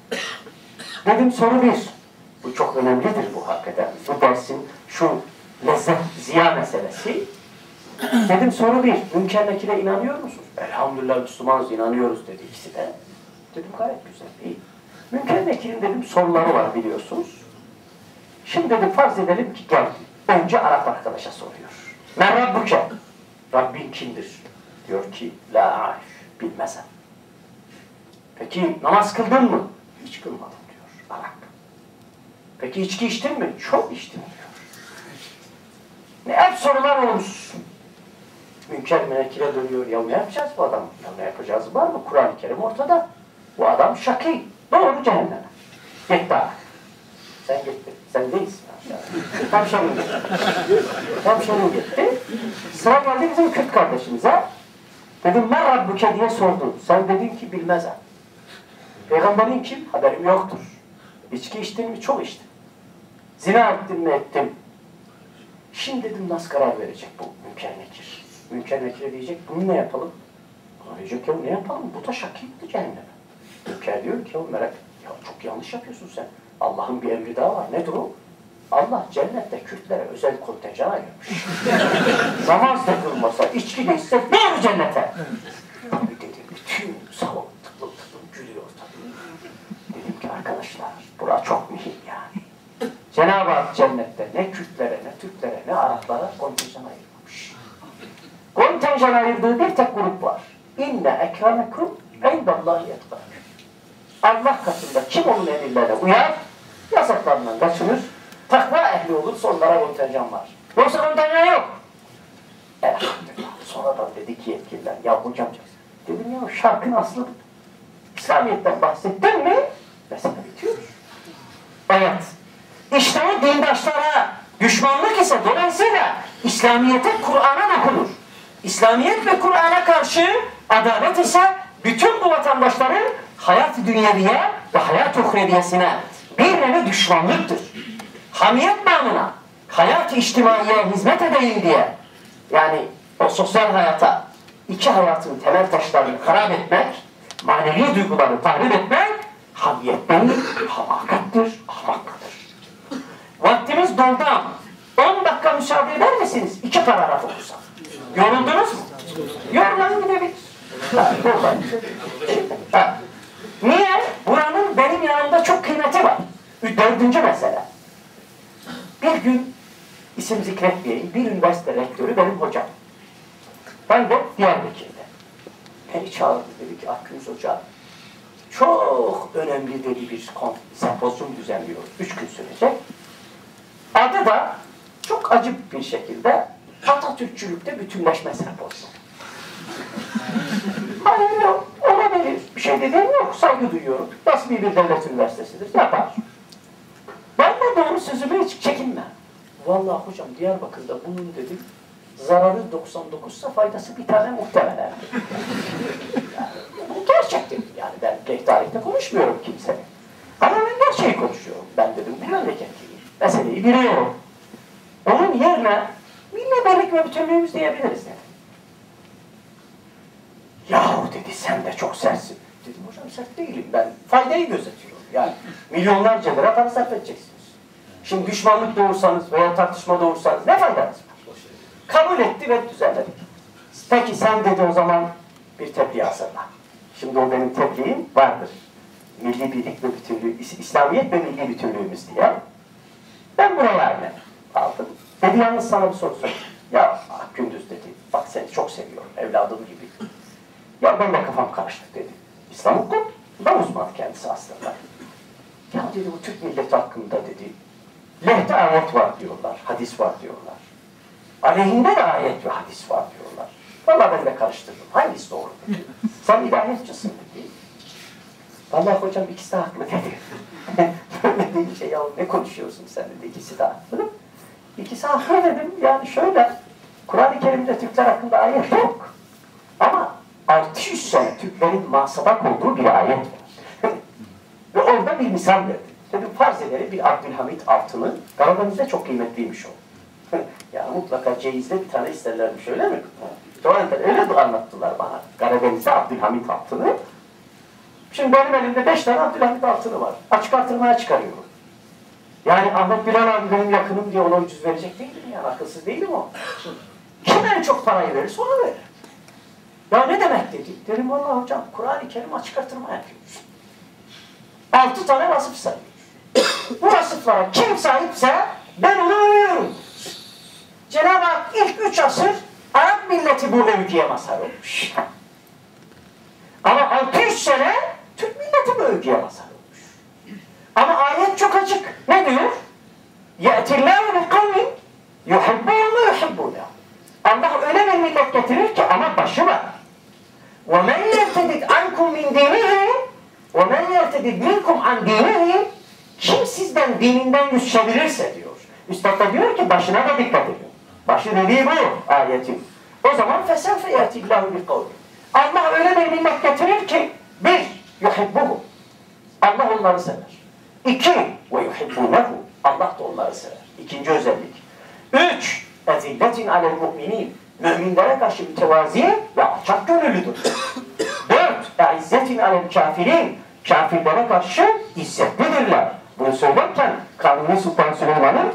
Dedim soru bir. Bu çok önemlidir bu hakikaten. Bu dersin şu lezzet, ziya meselesi. Dedim soru bir. Münker Nekir'e inanıyor musunuz? Elhamdülillah Müslümanız, inanıyoruz dedi ikisi de. Dedim gayet güzel, iyi. Münker Nekir'in dedim soruları var biliyorsunuz. Şimdi dedim farz edelim ki gel. Önce Arap arkadaşa soruyor. Men Rabbuke? Rabbin kimdir? Diyor ki la arif, bilmezem. Peki namaz kıldın mı? Hiç kılmadım diyor Arap. Peki içki içtin mi? Çok içtim diyor. Ne hep sorular olmuş. Münker Nekir'e dönüyor. Ya ne yapacağız bu adam? Ya ne yapacağız var mı? Kur'an-ı Kerim ortada. Bu adam şakî. Doğru cehenneme. Gitti artık. Sen gittin. Sen değilsin. Hemşerim gitti. Hemşerim gitti. Sıra geldi bizim Kürt kardeşimize. Dedim ben Rabbuke diye sordu. Sen dedin ki bilmezem. Peygamberin kim? Haberim yoktur. İçki içtin mi? Çok içtim. Zina ettim mi? Ettim. Şimdi dedim nasıl karar verecek bu Münker Nekir? Münker Nekir'e diyecek bunu ne yapalım? Ona diyecek ya ne yapalım? Bu da şakî gitti cehenneme. Münker diyor ki ya merak ya çok yanlış yapıyorsun sen. Allah'ın bir emri daha var. Nedir o? Allah cennette Kürtlere özel kontenjan ayırmış. Namaz da kılmasa, içki de içse ne olur cennete? Tabii dedim, bütün salon tıklım tıklım gülüyor tabii. Dedim ki arkadaşlar, bura çok mühim yani. Cenab-ı Hak cennette ne Kürtlere ekânekum indallâhi etbâküm. Allah katında kim onun emirlerine uyar, yasaklarından kaçınır, takva ehli olur, sonlara kontenjan var. Yoksa kontenjan yok. Elhamdülillah. Sonradan dedi ki yetkililer, ya hocam dedim ya şarkın aslı İslamiyet'ten bahsettin mi? Mesela bitiyor. Evet. İşte o dindaşlara düşmanlık ise dolayısıyla İslamiyet'e, Kur'an'a dokunur. İslamiyet ve Kur'an'a karşı adalet ise bütün bu vatandaşların hayat-ı dünyeviye ve hayat-ı uhreviyesine bir nevi düşmanlıktır. Hamiyet namına, hayat-ı içtimaiye hizmet edeyim diye, yani o sosyal hayata, iki hayatın temel taşlarını harap etmek, manevi duyguları tahrip etmek, hamiyet değil, hamakattır, ahmaklıdır. Vaktimiz doldu ama on dakika müsaade eder misiniz? İki paragraf okusam. Yoruldunuz mu? Yorulun gidebilir. Ha, yorulun gidebilir. Ha. Niye? Buranın benim yanımda çok kıymeti var. Dördüncü mesele. Bir gün isim zikretmeyeyim, bir üniversite rektörü benim hocam. Ben de Diyarbakır'da. Beni çağırdı, dedi ki Akgüz Hoca çok önemli dedi bir sempozyum düzenliyor. Üç gün sürecek. Adı da çok acip bir şekilde Atatürkçülükte bütünleşme sempozyumu. Hayır yok, olabilir. Bir şey dediğim yok, saygı duyuyorum. Nasıl bir devlet üniversitesidir, yapar. Ben de doğru sözümü hiç çekinmem. Vallahi hocam Diyarbakır'da bunun dedim, zararı doksan dokuzsa faydası bir tane muhtemelen. Yani, bu gerçektir. Yani ben pek tarihte konuşmuyorum kimsenin. Ama ben gerçeği konuşuyorum. Ben dedim bu memleketliyim. Meseleyi biliyorum. Onun yerine milli birlik ve bütünlüğümüz diyebiliriz dedim. Yahu dedi sen de çok sertsin. Dedim hocam sert değilim ben. Faydayı gözetiyorum. Yani milyonlarca lira para sarf edeceksiniz. Şimdi düşmanlık doğursanız veya tartışma doğursanız ne faydanız var? Kabul etti ve düzenledik. Peki sen dedi o zaman bir tebliğ hazırla. Şimdi o benim tebliğim vardır. Milli birlik ve bütünlüğü, İslamiyet ve milli bütünlüğümüz diye. Ben buraya aldım. Dedi yalnız sana bir soru sorayım. Ya Gündüz dedi, bak seni çok seviyorum, evladım gibi. Ya ben de kafam karıştı dedi. İslam hukuku, ben uzman kendisi aslında. Ya dedi bu Türk milleti hakkında dedi, lehte ayet var diyorlar, hadis var diyorlar. Aleyhinde de ayet ve hadis var diyorlar. Vallahi ben de karıştırdım. Hangisi doğru dedi. Sen ilahiyatçısın dedi. Vallahi hocam ikisi de haklı dedi. Böyle deyince ya ne konuşuyorsun sen dedi, ikisi de haklı. İkisi haklı dedim. Yani şöyle, Kur'an-ı Kerim'de Türkler hakkında ayet yok. Ama altı yüz sene Türklerin masabak olduğu bir ayet var. Ve orada bir misal verdim. Dedim farz edelim bir Abdülhamit altını, Karadeniz'de çok kıymetliymiş o. Ya mutlaka ceyizde bir tane isterlermiş öyle mi? Doğrudan öyle de anlattılar bana. Karadeniz'de Abdülhamit altını. Şimdi benim elimde beş tane Abdülhamit altını var. Açık artırmaya çıkarıyorum. Yani Ahmet Bilal abi benim yakınım diye ona ucuz verecek değilim yani. Akılsız değilim o. Kim en çok parayı verirse onu verir. Ya ne demek dedi. Dedim vallahi hocam Kur'an-ı Kerim açık artırma yapıyoruz. Altı tane vasıf sayıyor. Bu vasıflara kim sahipse ben onu övüyorum. Cenab-ı Hak ilk üç asır Arap milleti bu övgüye mazhar olmuş. Ama altı yüz sene Türk milleti bu övgüye mazhar olmuş. Ama ayet çok açık. Ne diyor? يَأْتِ اللّٰهُ بِقَوْمٍ يُحِبُّهُمْ وَيُحِبُّونَ. Allah öyle bir millet getirir ki ama başı var. وَمَنْ يَرْتَدِدْ عَنْكُمْ مِنْ دِينِهِ وَمَنْ يَرْتَدِدْ مِنْكُمْ عَنْ دِينِهِ. Kim sizden dininden yüz çevirirse diyor. Üstad da diyor ki başına da dikkat edin. Başı dediği bu ayetin. O zaman فَسَوْفَ يَأْتِ اللّٰهُ بِقَوْمٍ. Allah öyle bir millet getirir ki bir, yuhibbuhu. Allah onları sever. İki, ve yuhibbunehu. Allah da onları sever. İkinci özellik. Üç, ezilletin alel mu'minin. Müminlere karşı mütevazi ve alçak gönüllüdür. Dört, izzetin alel kafirin. Kafirlere karşı izzetlidirler. Bunu söylerken Kanuni Sultan Süleyman'ın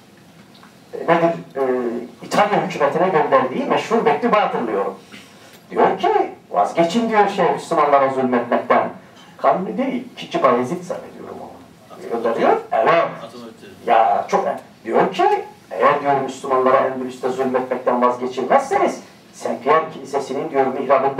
e, nedir, e, İtalya hükümetine gönderdiği meşhur mektubu hatırlıyorum. Diyor ki vazgeçin diyor şey Müslümanlara zulmetmekten. Kanuni değil, ikinci Bayezid zannediyorum onu. Gönderiyor. Evet. Ya çok diyor ki eğer diyor Müslümanlara Endülüs'te zulmetmekten vazgeçilmezseniz Saint Pierre Kilisesi'nin diyor mihrabında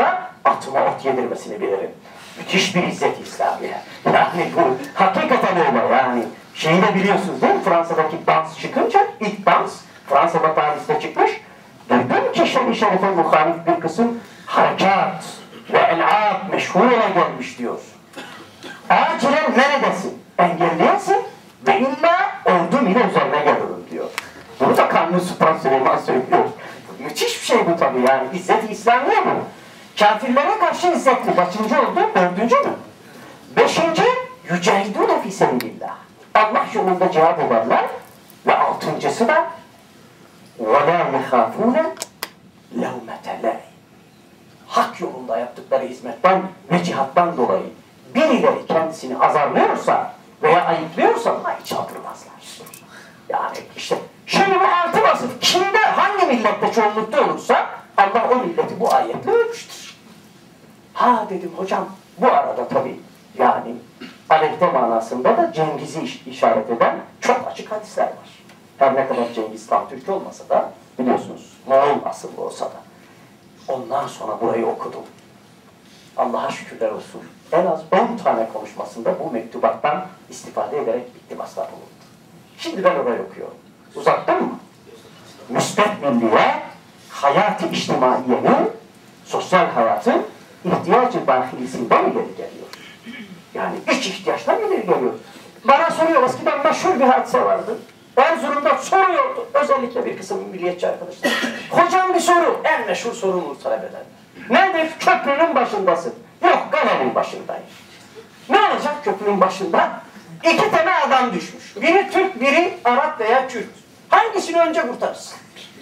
atıma ot yedirmesini bilirim. Müthiş bir izzet İslamiye. Yani bu hakikaten öyle yani. Şeyi de biliyorsunuz değil mi? Fransa'daki dans çıkınca, ilk dans Fransa'da Paris'te çıkmış. Duydum ki Şer-i Şerif'e muhalif bir kısım harekat ve el-ab meşhur ola gelmiş diyor. Acilen neredesin? Engelleyesin ve illa ordum ile üzerine gelirim diyor. Bunu da Kanuni Sultan Süleyman söylüyor. Müthiş bir şey bu tabii yani. İzzet-i İslamiye bu. Kafirlere karşı izzetli. Kaçıncı oldu? Dördüncü mü? Beşinci, yücehidûne fî sebilillah. Allah yolunda cihad ederler. Ve altıncısı da وَلَا يَخَافُونَ لَوْمَةَ لَيْ. Hak yolunda yaptıkları hizmetten ve cihattan dolayı birileri kendisini azarlıyorsa veya ayıplıyorsa buna hiç aldırmazlar. Yani işte şimdi bu altı vasıf kimde, hangi millette çoğunlukta olursa Allah o milleti bu ayetle ölmüştür. Ha dedim hocam, bu arada tabii yani aleyhte manasında da Cengiz'i iş, işaret eden çok açık hadisler var. Her ne kadar Cengiz tam Türk olmasa da biliyorsunuz Moğol asıllı olsa da. Ondan sonra burayı okudum. Allah'a şükürler olsun. En az on tane konuşmasında bu mektubattan istifade ederek iktibasla bulundu. Şimdi ben orayı okuyorum. Uzattın mı? Müsbet milliye, hayat-ı içtimaiyenin, sosyal hayatın ihtiyacı dahilisinden ileri geliyor. Yani iç ihtiyaçtan ileri geliyor. Bana soruyor, eskiden meşhur bir hadise vardı. Erzurum'da soruyordu, özellikle bir kısım milliyetçi arkadaşlar. Hocam bir soru, en meşhur sorumlu talebeden. Nedir? Köprünün başındasın. Yok, kalenin başındayım. Ne olacak köprünün başında? İki tane adam düşmüş. Biri Türk, biri Arap veya Kürt. Hangisini önce kurtarırsın?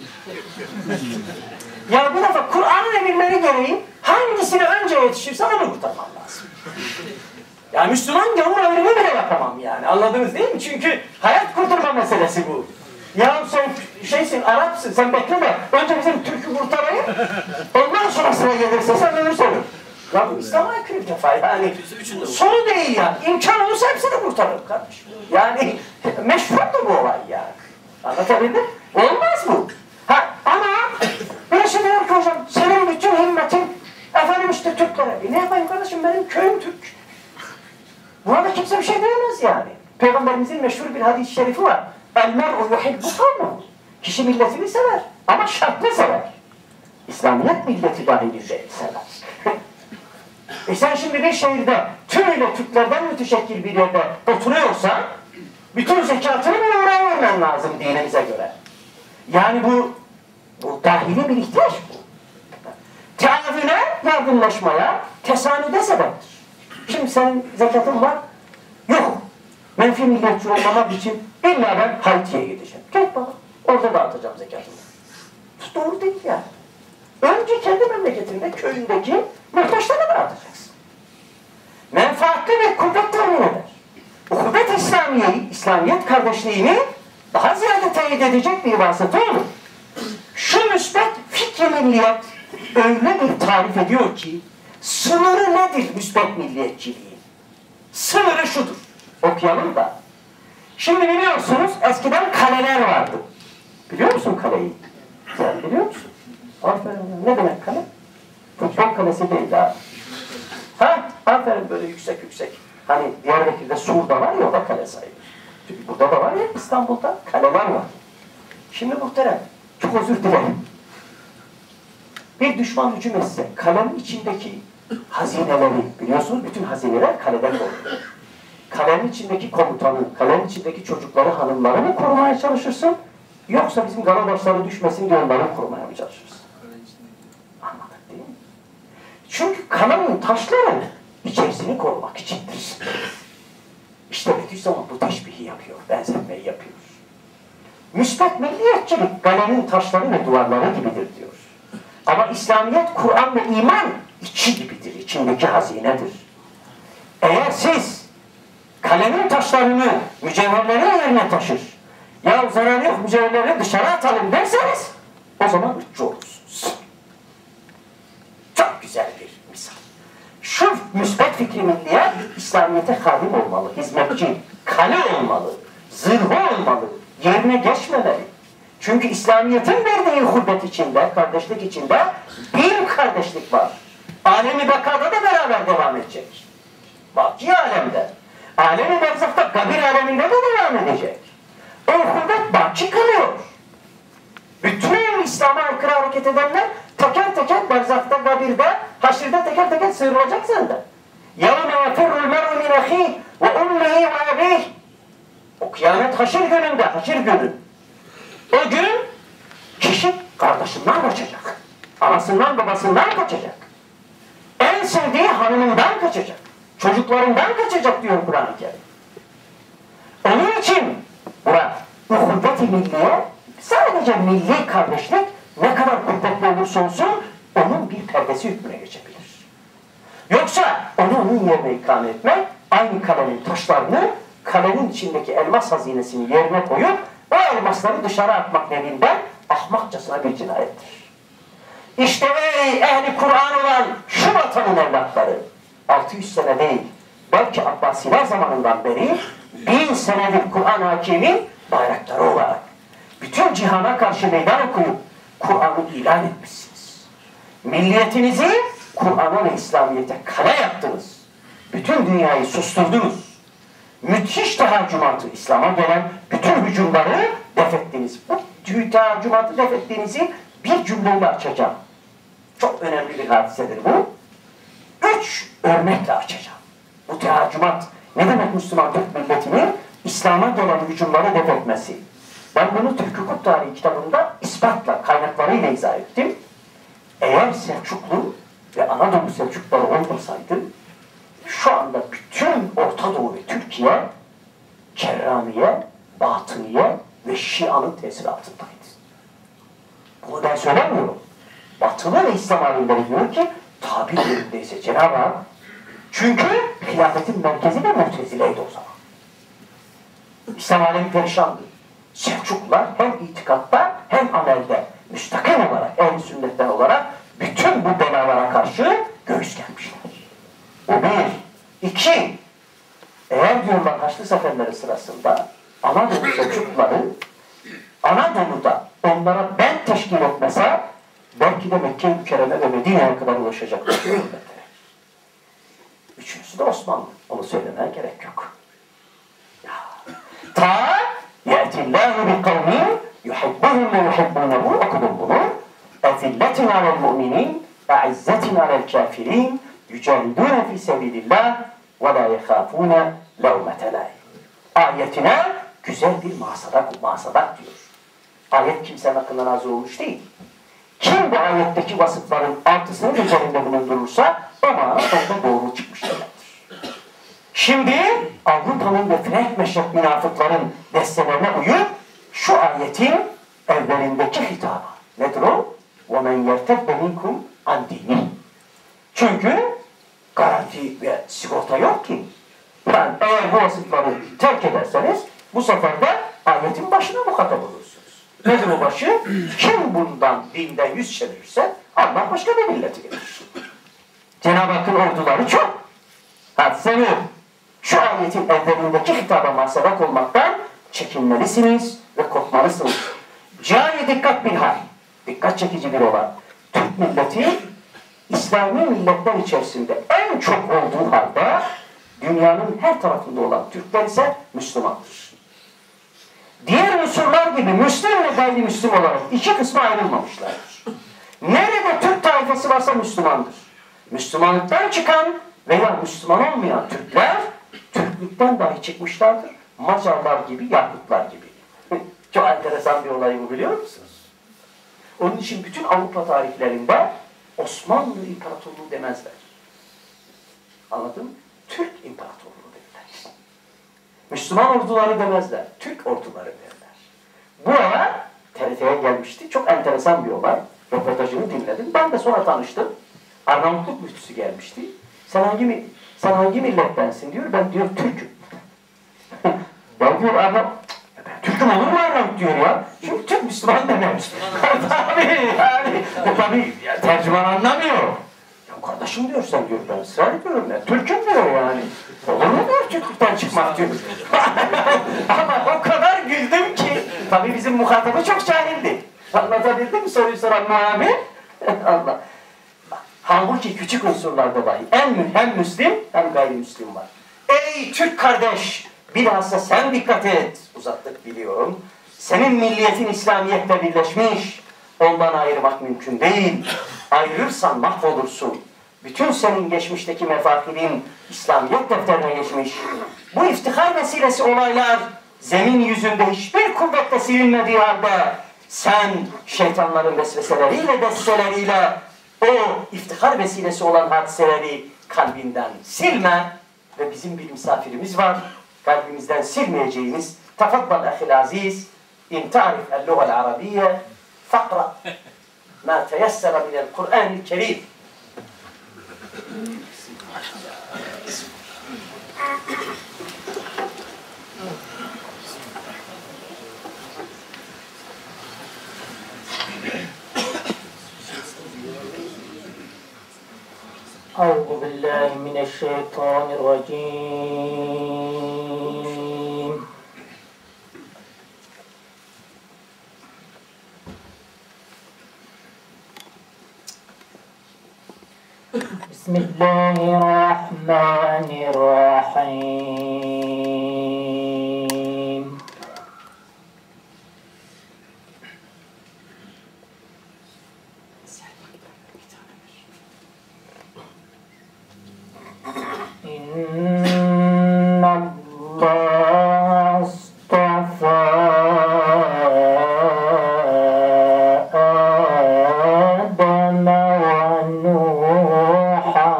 Ya bu defa Kur'an'ın emirleri gereği hangisini önce yetişirse onu kurtarman lazım. Ya Müslüman gavur ayrımı bile yapamam yani. Anladınız değil mi? Çünkü hayat kurtarma meselesi bu. Ya sen şeysin, Arapsın, sen bekle de önce bizim Türk'ü kurtarayım. Ondan sonra sıra gelirse sen ölürsün. Ya bu İslam'a aykırı bir defa yani. Soru değil yani. İmkan olursa hepsini kurtarırım kardeşim. Yani meşhurdu bu olay yani. Anlatabildim? Olmaz bu. Ha, ama birisi diyor ki hocam, senin bütün himmetin efendim işte Türklere. E ne yapayım kardeşim, benim köyüm Türk. Burada kimse bir şey diyemez yani. Peygamberimizin meşhur bir hadis-i şerifi var. اَلْمَرْءُ يُحِبُّ قَوْمًا. Kişi milletini sever ama şartlı sever. İslamiyet milleti dahilinde sever. E sen şimdi bir şehirde tümüyle Türklerden müteşekkil bir yerde oturuyorsan bütün zekatını bir oraya vermen lazım dinimize göre. Yani bu bu dahili bir ihtiyaç bu. Teavüne, yardımlaşmaya, tesanüde sebeptir. Şimdi senin zekatın var, yok. Menfi milliyetçi olmamak için illa ben Haiti'ye gideceğim. Gel baba, orada dağıtacağım zekatımı. Doğru değil yani. Önce kendi memleketinde, köyündeki muhtaçlara dağıtacaksın. Menfaatli ve kuvvet temin eder. Bu kuvvet İslamiye'yi, İslamiyet kardeşliğini daha ziyade teyit edecek bir vasıta olur. Şu müsbet fikri milliyet öyle bir tarif ediyor ki, sınırı nedir müsbet milliyetçiliğin? Sınırı şudur. Okuyalım da. Şimdi biliyorsunuz eskiden kaleler vardı. Biliyor musun kaleyi? Sen biliyor musun? Aferin. Ne demek kale? Futbol kalesi değil ha. Ha? Aferin, böyle yüksek yüksek. Hani Diyarbakır'da Sur'da var ya, o da kale sayılır. Çünkü burada da var ya, İstanbul'da kaleler var. Şimdi muhterem, çok özür dilerim. Bir düşman hücum etse, kalenin içindeki hazineleri, biliyorsunuz bütün hazineler kaleden korunuyor. Kalenin içindeki komutanı, kalenin içindeki çocukları, hanımları mı korumaya çalışırsın? Yoksa bizim galabaşları düşmesin diye onları korumaya mı çalışırsın? Anladık değil mi? Çünkü kalenin taşları içerisini korumak içindir. İşte Bediüzzaman bu teşbihi yapıyor, benzetmeyi yapıyor. Müsbet milliyetçilik kalenin taşları ve duvarları gibidir diyor. Ama İslamiyet, Kur'an ve iman içi gibidir, içindeki hazinedir. Eğer siz kalenin taşlarını mücevherlerin yerine taşır, ya zarar yok mücevherleri dışarı atalım derseniz, o zaman ırkçı olursunuz. Çok güzel bir misal. Şu müsbet fikri milliyet, İslamiyet'e hadim olmalı, hizmetçi, kale olmalı, zırhı olmalı, yerine geçmemeli. Çünkü İslamiyet'in verdiği hurdet içinde, kardeşlik içinde bir kardeşlik var. Alemi bakada da beraber devam edecek. Baki alemde. Alemi berzakta kabir aleminde de devam edecek. O kuvvet baki kalıyor. Bütün İslam'a aykırı hareket edenler teker teker berzakta, kabirde, haşirde teker teker sıyrılacak senden. يَوْمَ يَفِرُّ الْمَرْءُ مِنْ أَخِيهِ وَأُمِّهِ وَأَبِيهِ O kıyamet haşir gününde, haşir günü. O gün kişi kardeşinden kaçacak. Anasından babasından kaçacak. En sevdiği hanımından kaçacak. Çocuklarından kaçacak diyor Kur'an-ı Kerim. Onun için Kur'an, bu kuvvet-i milliye sadece milli kardeşlik ne kadar kuvvetli olursa olsun onun bir perdesi hükmüne geçebilir. Yoksa onu onun yerine ikame etmek, aynı kalenin taşlarını kalenin içindeki elmas hazinesini yerine koyup o elmasları dışarı atmak nevinden ahmakçasına bir cinayettir. İşte ey ehli Kur'an olan şu vatanın evlatları, altı yüz sene değil, belki Abbasiler zamanından beri bin senedir Kur'an hakimi bayrakları olarak bütün cihana karşı meydan okuyup Kur'an'ı ilan etmişsiniz. Milliyetinizi Kur'an'a ve İslamiyet'e kale yaptınız. Bütün dünyayı susturdunuz. Müthiş tehaccümatı, İslam'a gelen bütün hücumları def ettiniz. Bu tehaccümatı def ettiğinizi bir cümleyle açacağım. Çok önemli bir hadisedir bu. Üç örnekle açacağım. Bu tehaccümat ne demek Müslüman Türk milletinin İslam'a gelen hücumları def etmesi? Ben bunu Türk Hukuk Tarihi kitabında ispatla, kaynaklarıyla izah ettim. Eğer Selçuklu ve Anadolu Selçukluları olmasaydı, şu anda bütün Orta Doğu ve Türkiye, Kerramiye, Batıniye ve Şia'nın tesiri altındaydı. Bunu ben söylemiyorum. Batılı ve İslam alimleri diyor ki, tabir yerindeyse Cenab-ı Hak, çünkü hilafetin merkezi de Mu'tezileydi o zaman. İslam alemi perişandı. Selçuklular hem itikatta hem amelde müstakim olarak, ehl-i sünnetten olarak bütün bu belalara karşı göğüs gelmişler. Bu bir. İki, eğer diyorlar Haçlı Seferleri sırasında Anadolu Selçukluları Anadolu'da onlara ben teşkil etmese belki de Mekke-i Mükerreme ve Medine'ye kadar ulaşacaktır. Üçüncüsü de Osmanlı. Onu söylemeye gerek yok. Ya. Ta ye'tillâhu bi kavmin yuhibbuhum ve yuhibbûnehu okudun bunu. اَذِلَّتِنَا وَالْمُؤْمِنِينَ اَعِزَّتِنَا وَالْكَافِرِينَ يُجَاهِدُونَ فِي سَبِيلِ اللّٰهِ وَلَا يَخَافُونَ لَوْمَةَ لَائِمٍ Ayetine güzel bir masadak, masadak diyor. Ayet kimsenin hakkında nazil olmuş değil. Kim bu ayetteki vasıfların altısının üzerinde bulundurursa o manada orada doğru çıkmış demektir. Şimdi Avrupa'nın ve Frank meşrep münafıkların destelerine uyup şu ayetin evvelindeki hitabı. Nedir o? وَمَنْ يَرْتَبَّ مِنْكُمْ عَنْ دِينِهِ Çünkü garanti ve sigorta yok ki. Yani eğer bu vasıfları terk ederseniz bu sefer de ayetin başına muhatap olursunuz. Nedir o başı? Kim bundan dinden yüz çevirirse Allah başka bir milleti getirir. Cenab-ı Hakk'ın orduları çok. Hadise bu. Şu ayetin evvelindeki hitaba mahsebak olmaktan çekinmelisiniz ve korkmalısınız. Cari dikkat bir hal. Dikkat çekici bir olan. Türk milleti İslami milletler içerisinde en çok olduğu halde dünyanın her tarafında olan Türkler ise Müslümandır. Diğer unsurlar gibi Müslüman ve gayrimüslim olarak iki kısma ayrılmamışlardır. Nerede Türk tayfası varsa Müslümandır. Müslümanlıktan çıkan veya Müslüman olmayan Türkler Türklükten dahi çıkmışlardır. Macarlar gibi, Yakutlar gibi. Çok enteresan bir olay bu, biliyor musunuz? Onun için bütün Avrupa tarihlerinde Osmanlı İmparatorluğu demezler. Anladın mı? Türk İmparatorluğu derler. Müslüman orduları demezler. Türk orduları derler. Bu ara T R T'ye gelmişti. Çok enteresan bir olay. Röportajını dinledim. Ben de sonra tanıştım. Arnavutluk müftüsü gelmişti. Sen hangi, sen hangi millettensin diyor. Ben diyor Türk'üm. Ben diyor Arnavut. Türk'üm olur mu Arnavut diyor ya. Çünkü Türk Müslüman dememiş. Tabii yani. Tabii ya, tercüman anlamıyor. Ya kardeşim diyor, sen diyor, ben ısrar ediyorum ya. Türk'üm diyor yani. Olur mu diyor Türklükten çıkmak diyor. Ama o kadar güldüm ki. Tabii bizim muhatabı çok cahildi. Anlatabildim mi soruyu soran muhabir? Allah. Bak, Halbuki küçük unsurlarda dahi en hem Müslim hem gayrimüslim var. Ey Türk kardeş! Bilhassa sen dikkat et. Uzattık biliyorum. Senin milliyetin İslamiyet'le birleşmiş. Ondan ayırmak mümkün değil. Ayırırsan mahvolursun. Bütün senin geçmişteki mefakirin İslamiyet defterine geçmiş. Bu iftihar vesilesi olaylar zemin yüzünde hiçbir kuvvetle silinmediği halde sen şeytanların vesveseleriyle, desteseleriyle o iftihar vesilesi olan hadiseleri kalbinden silme ve bizim bir misafirimiz var. Kalbimizden silmeyeceğimiz tefaddal ehil aziz in ta'rif el-lugha'l arabiyye faqra ma teyessera minel Kur'an-ı Kerim. أعوذ بالله من الشيطان الرجيم بسم الله الرحمن الرحيم إن الله اصطفى آدم ونوحا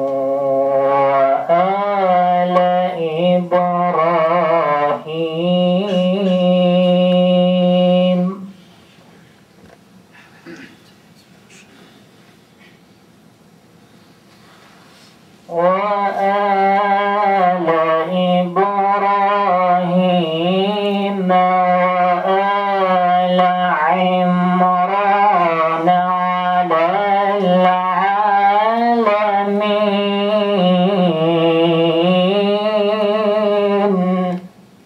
وآل إبراهيم وآل إبراهيم وآل عمران على العالمين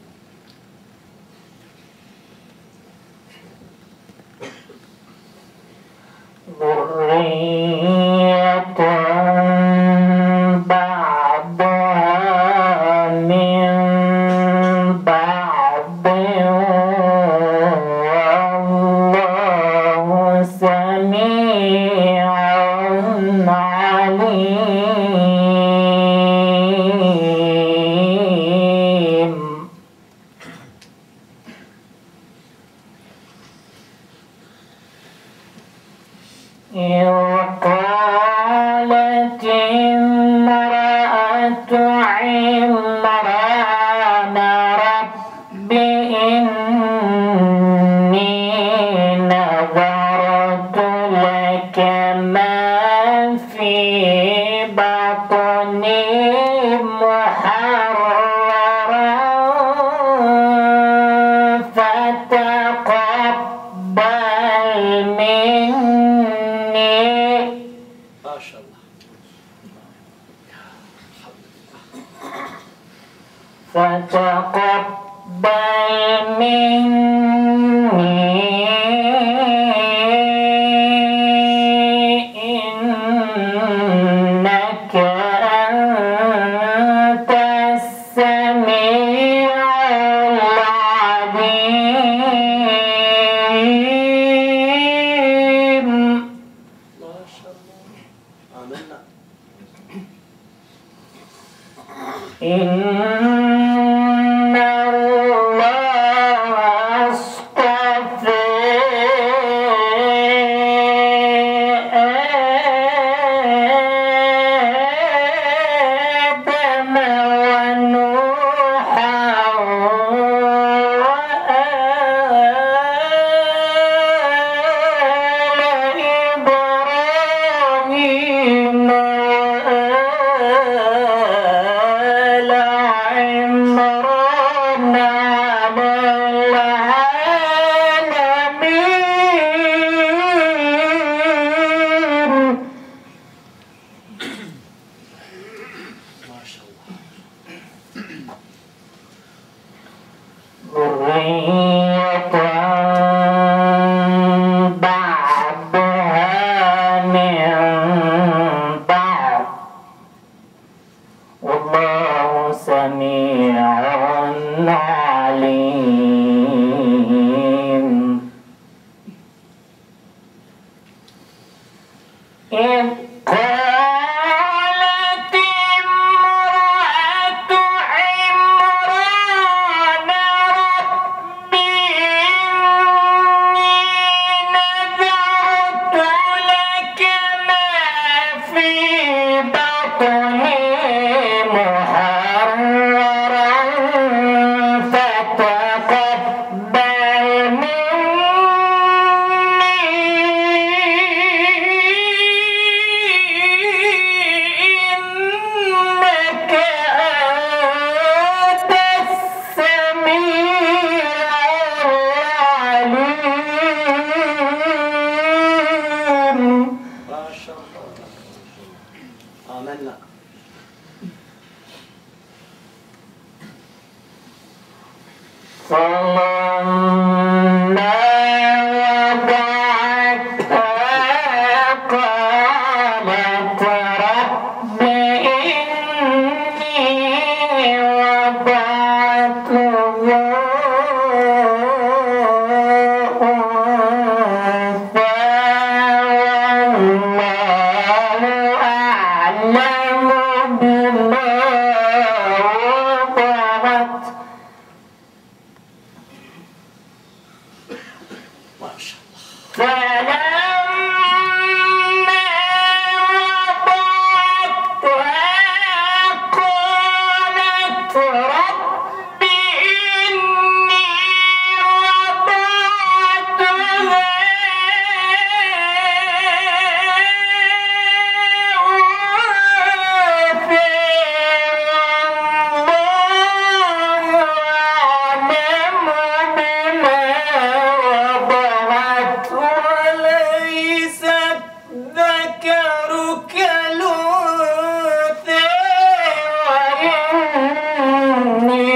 ذرية بعضها من بعض والله سميع عليم إذ قالت امرأة عمران رب إني نذرت لك ما في بطني محررا فتقبل مني Maşallah. فتقبل مني إنك أنت السميع العليم Maşallah. Amenna. إن الله اصطفى آدم ونوحا وآل إبراهيم وآل عمران على العالمين Maşallah. ذرية بعضها من سميع عليم إذ قالت امرأة عمران رب إني نذرت لك ما في بطني محررا فتقبل إنك أنت السميع العليم ما شاء الله. آمنا. فلما وضعتها قالت رب إني وضعتها أنثى والله أعلم بما وضعت ما شاء الله. فلما وضعتها قالت رب إني وضعتها أنثى والله أعلم بما وضعت وليس الذكر كالأنثى وإني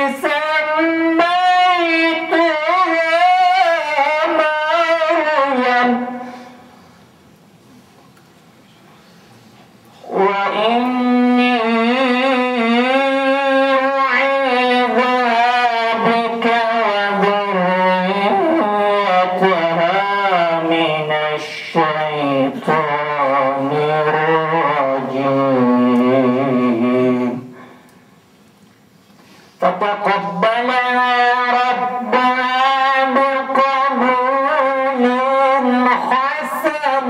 سميتها مريم وإني أعيذها بك وذريتها من الشيطان الرجيم فتقبلها ربها بقبول حسن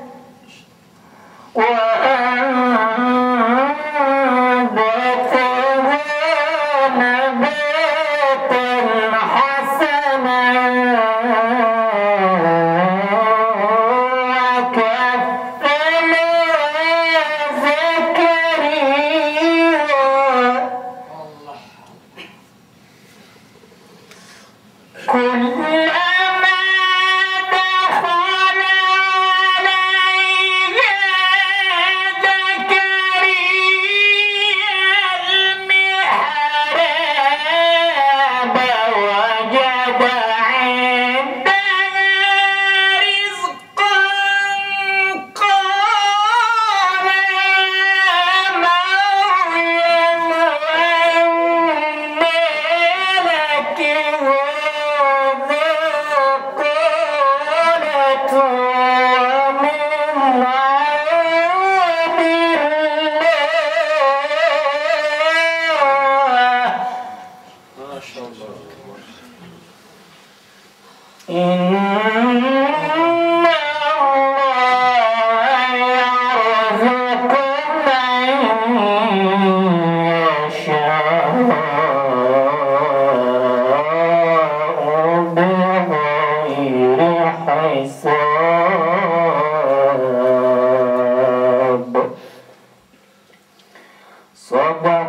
وأنبتها نباتا حسنا وكفلها زكريا كلما دخل عليها زكريا المحراب وجد عندها رزقا قال يا مريم أنى لك هذا قالت هو من عند الله ما شاء الله. إن الله يرزق من يشاء بغير حساب صدق